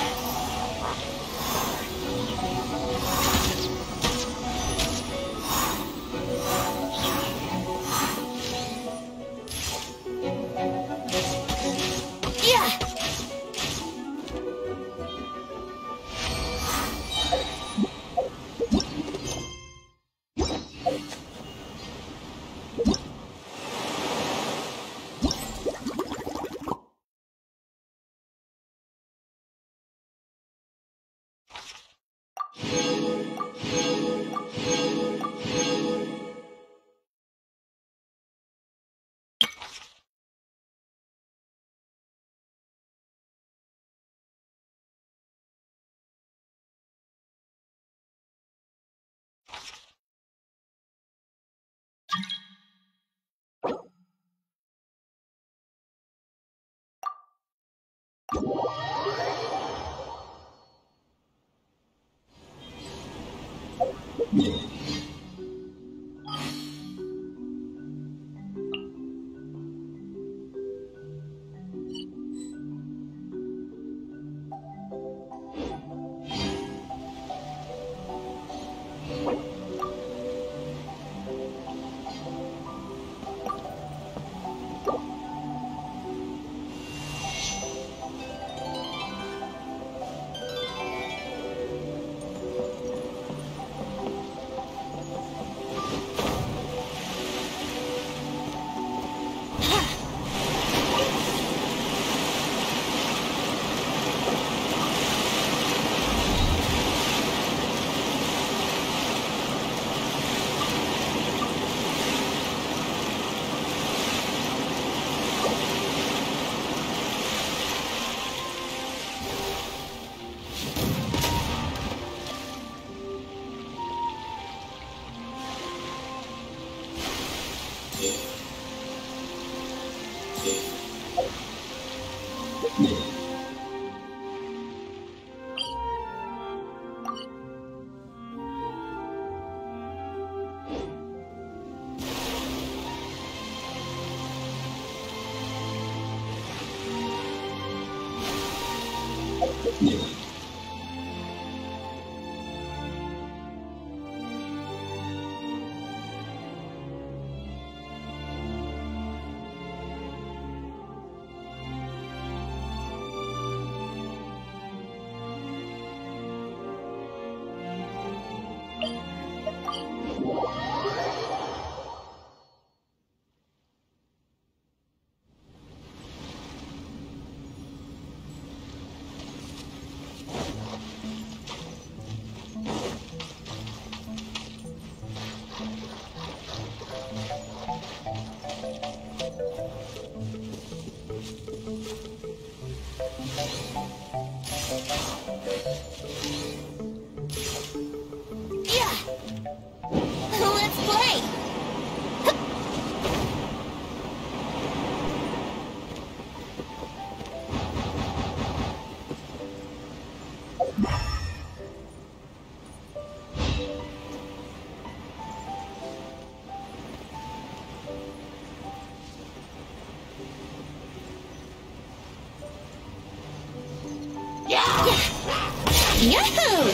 Yahoo!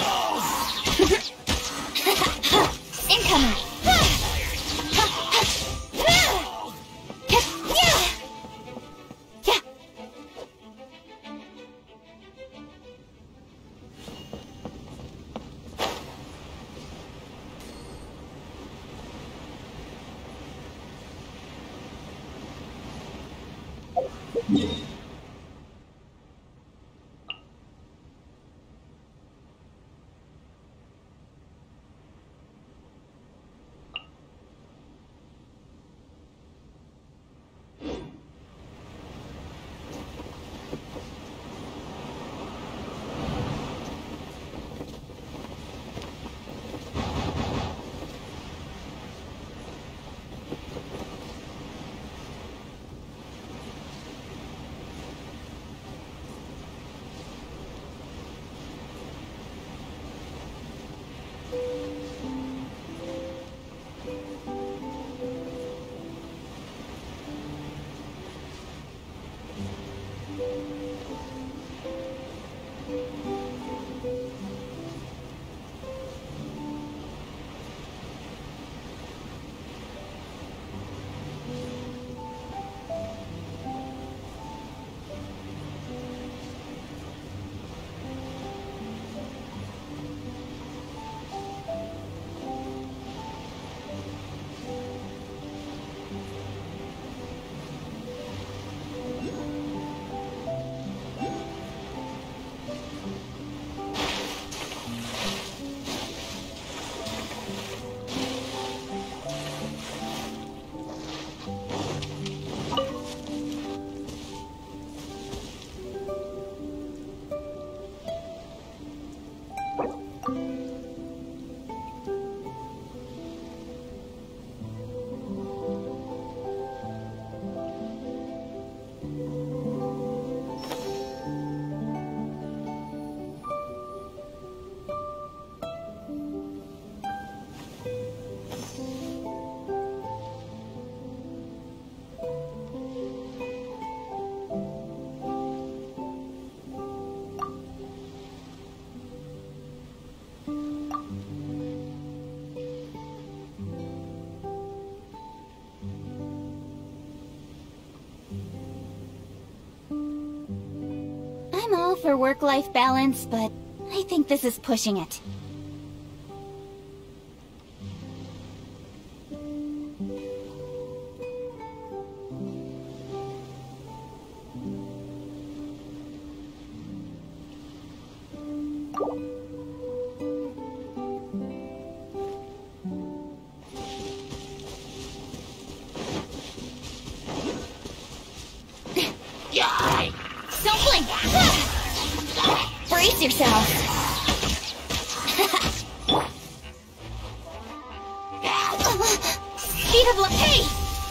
Incoming! I'm all for work-life balance, but I think this is pushing it. Don't blink! Brace yourself! Speed of hey!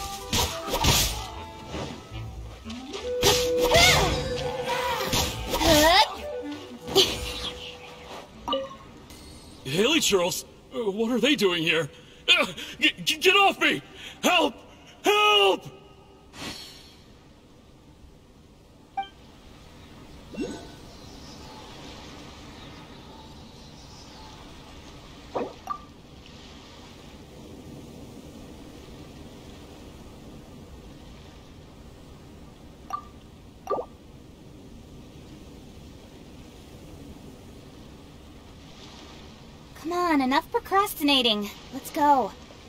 Haley Charles, what are they doing here? Get off me! Help! Help! Come on, enough procrastinating. Let's go.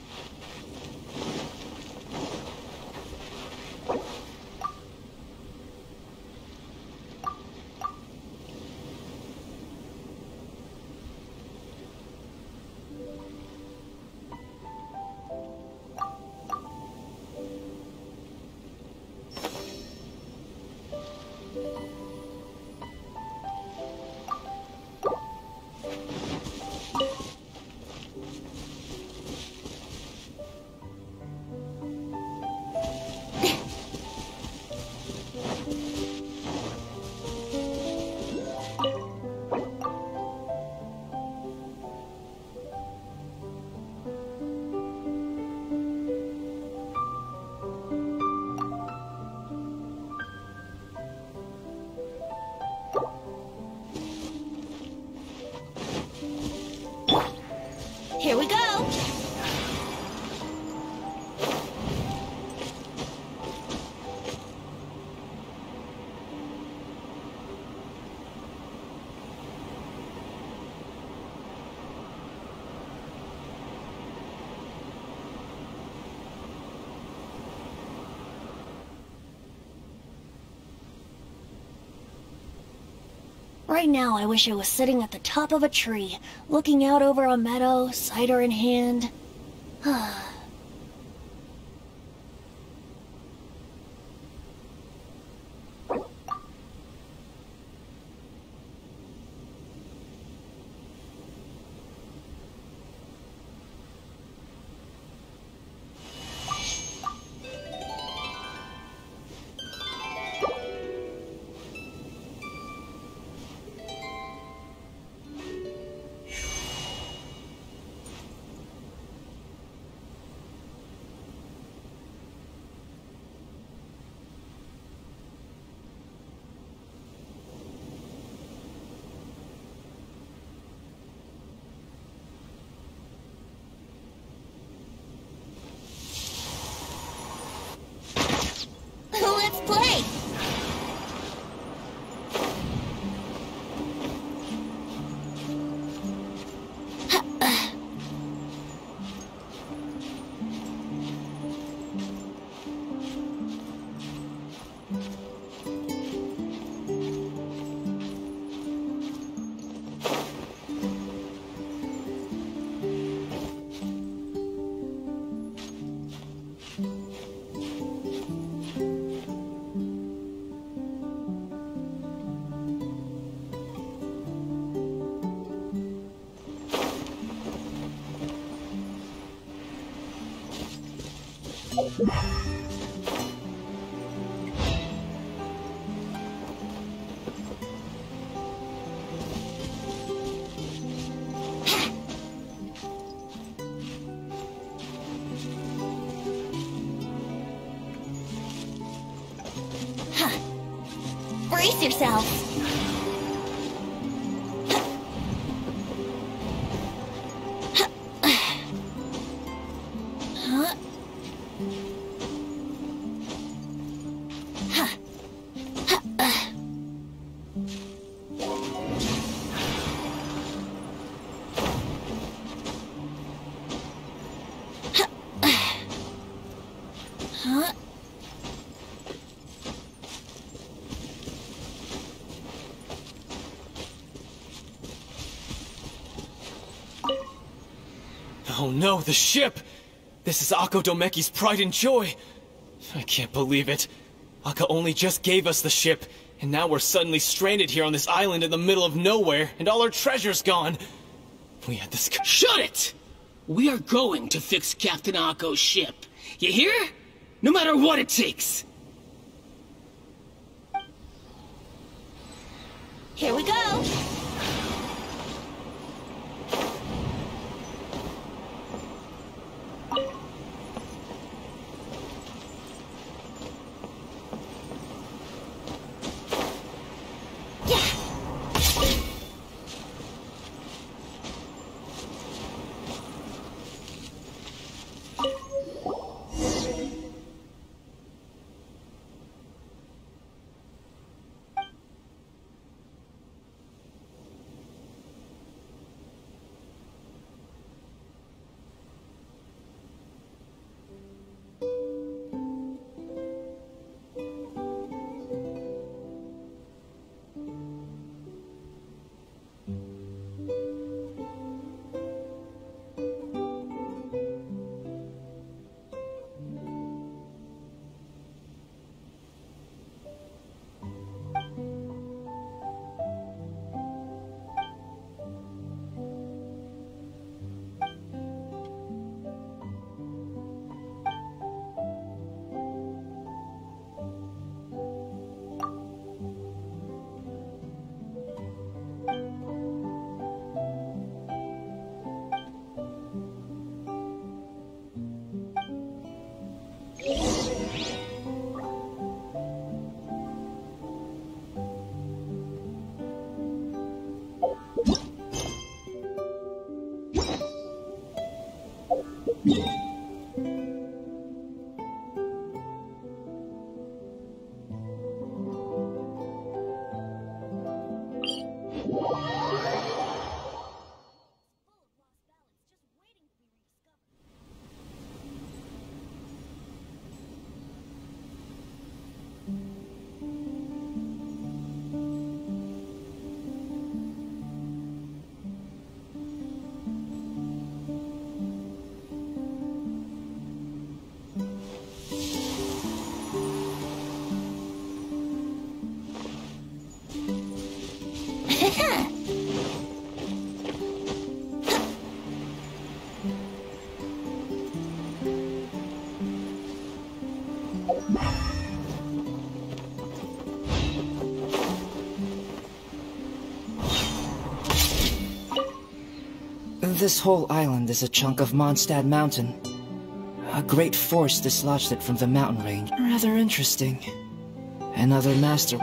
Here we go! Right now, I wish I was sitting at the top of a tree, looking out over a meadow, cider in hand. Let's play! Brace yourself. Oh no, the ship! This is Akko Domeki's pride and joy! I can't believe it. Akka only just gave us the ship, and now we're suddenly stranded here on this island in the middle of nowhere, and all our treasure's gone. We had this... Shut it! We are going to fix Captain Akko's ship. You hear? No matter what it takes. Here we go. This whole island is a chunk of Mondstadt Mountain. A great force dislodged it from the mountain range. Rather interesting. Another master...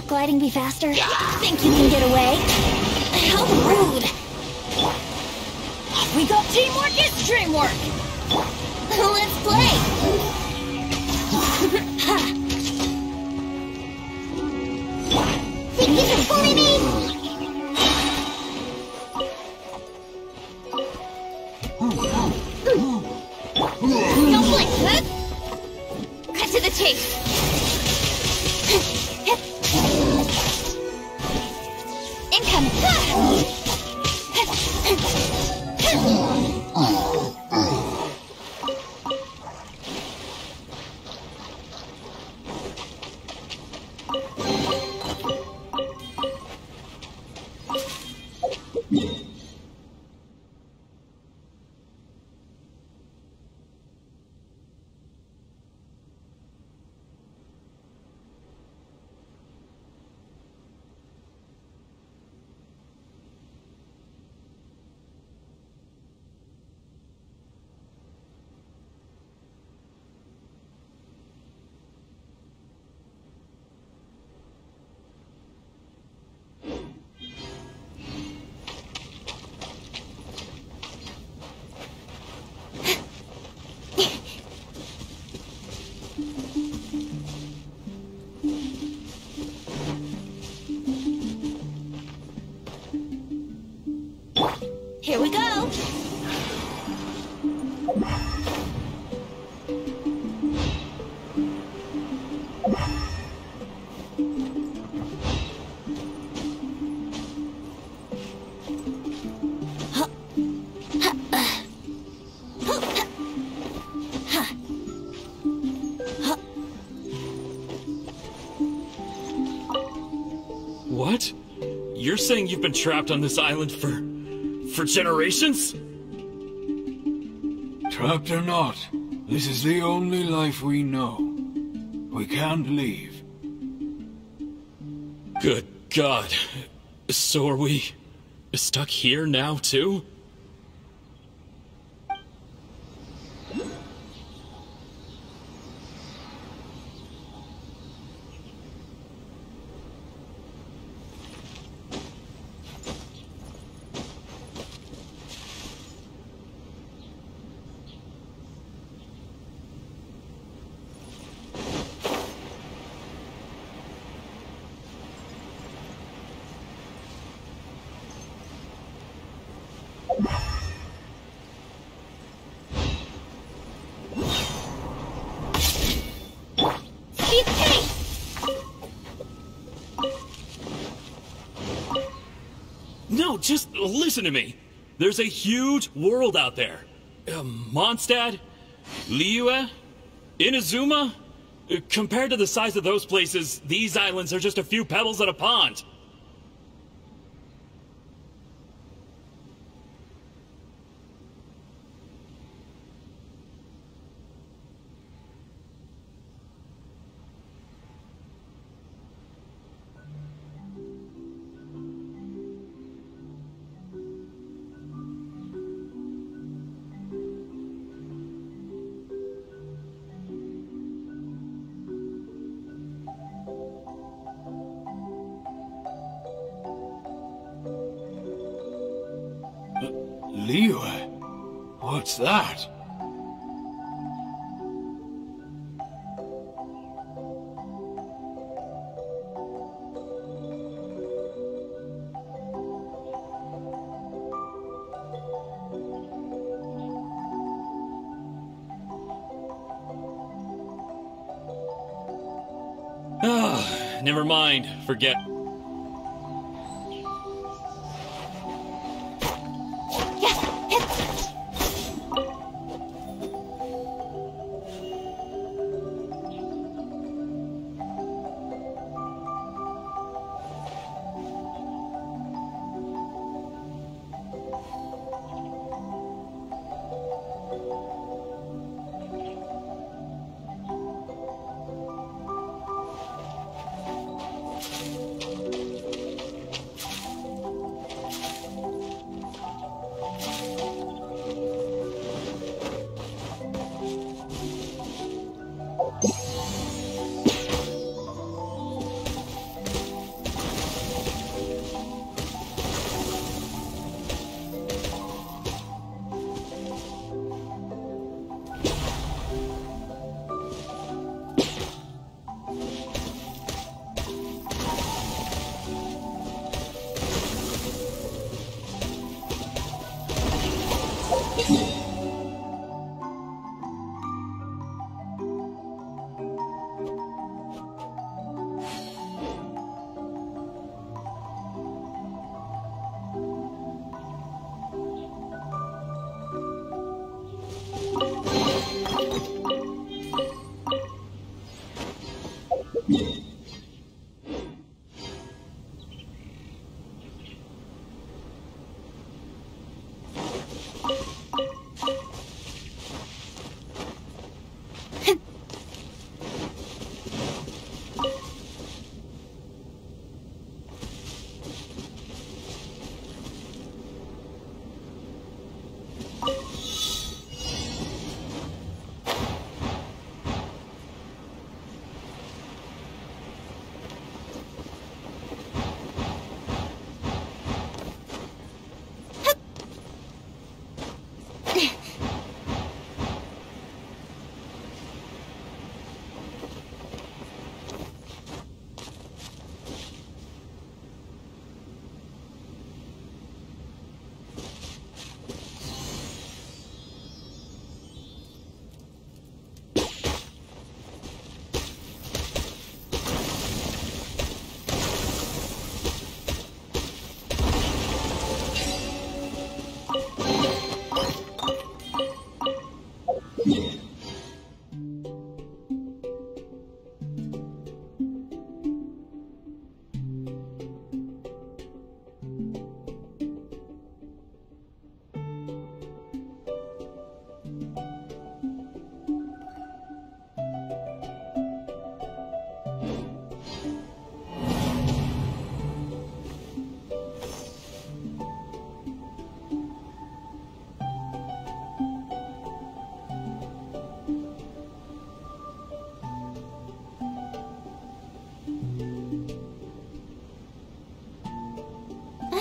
not gliding be faster? Think you can get away? How rude! We got teamwork is dreamwork! Let's play! Think you can bully me? Don't blink, huh? Cut to the chase! Incoming! Here we go! What? You're saying you've been trapped on this island for generations? Trapped or not, this is the only life we know. We can't leave. Good God. So are we stuck here now, too? No, just listen to me. There's a huge world out there. Mondstadt, Liyue, Inazuma. Compared to the size of those places, these islands are just a few pebbles in a pond. Liyue? What's that? Ah, never mind. Forget.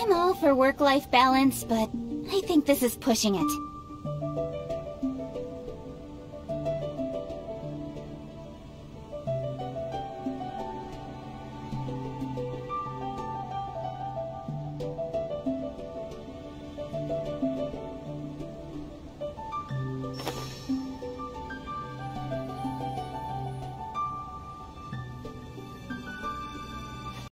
I'm all for work-life balance, but I think this is pushing it.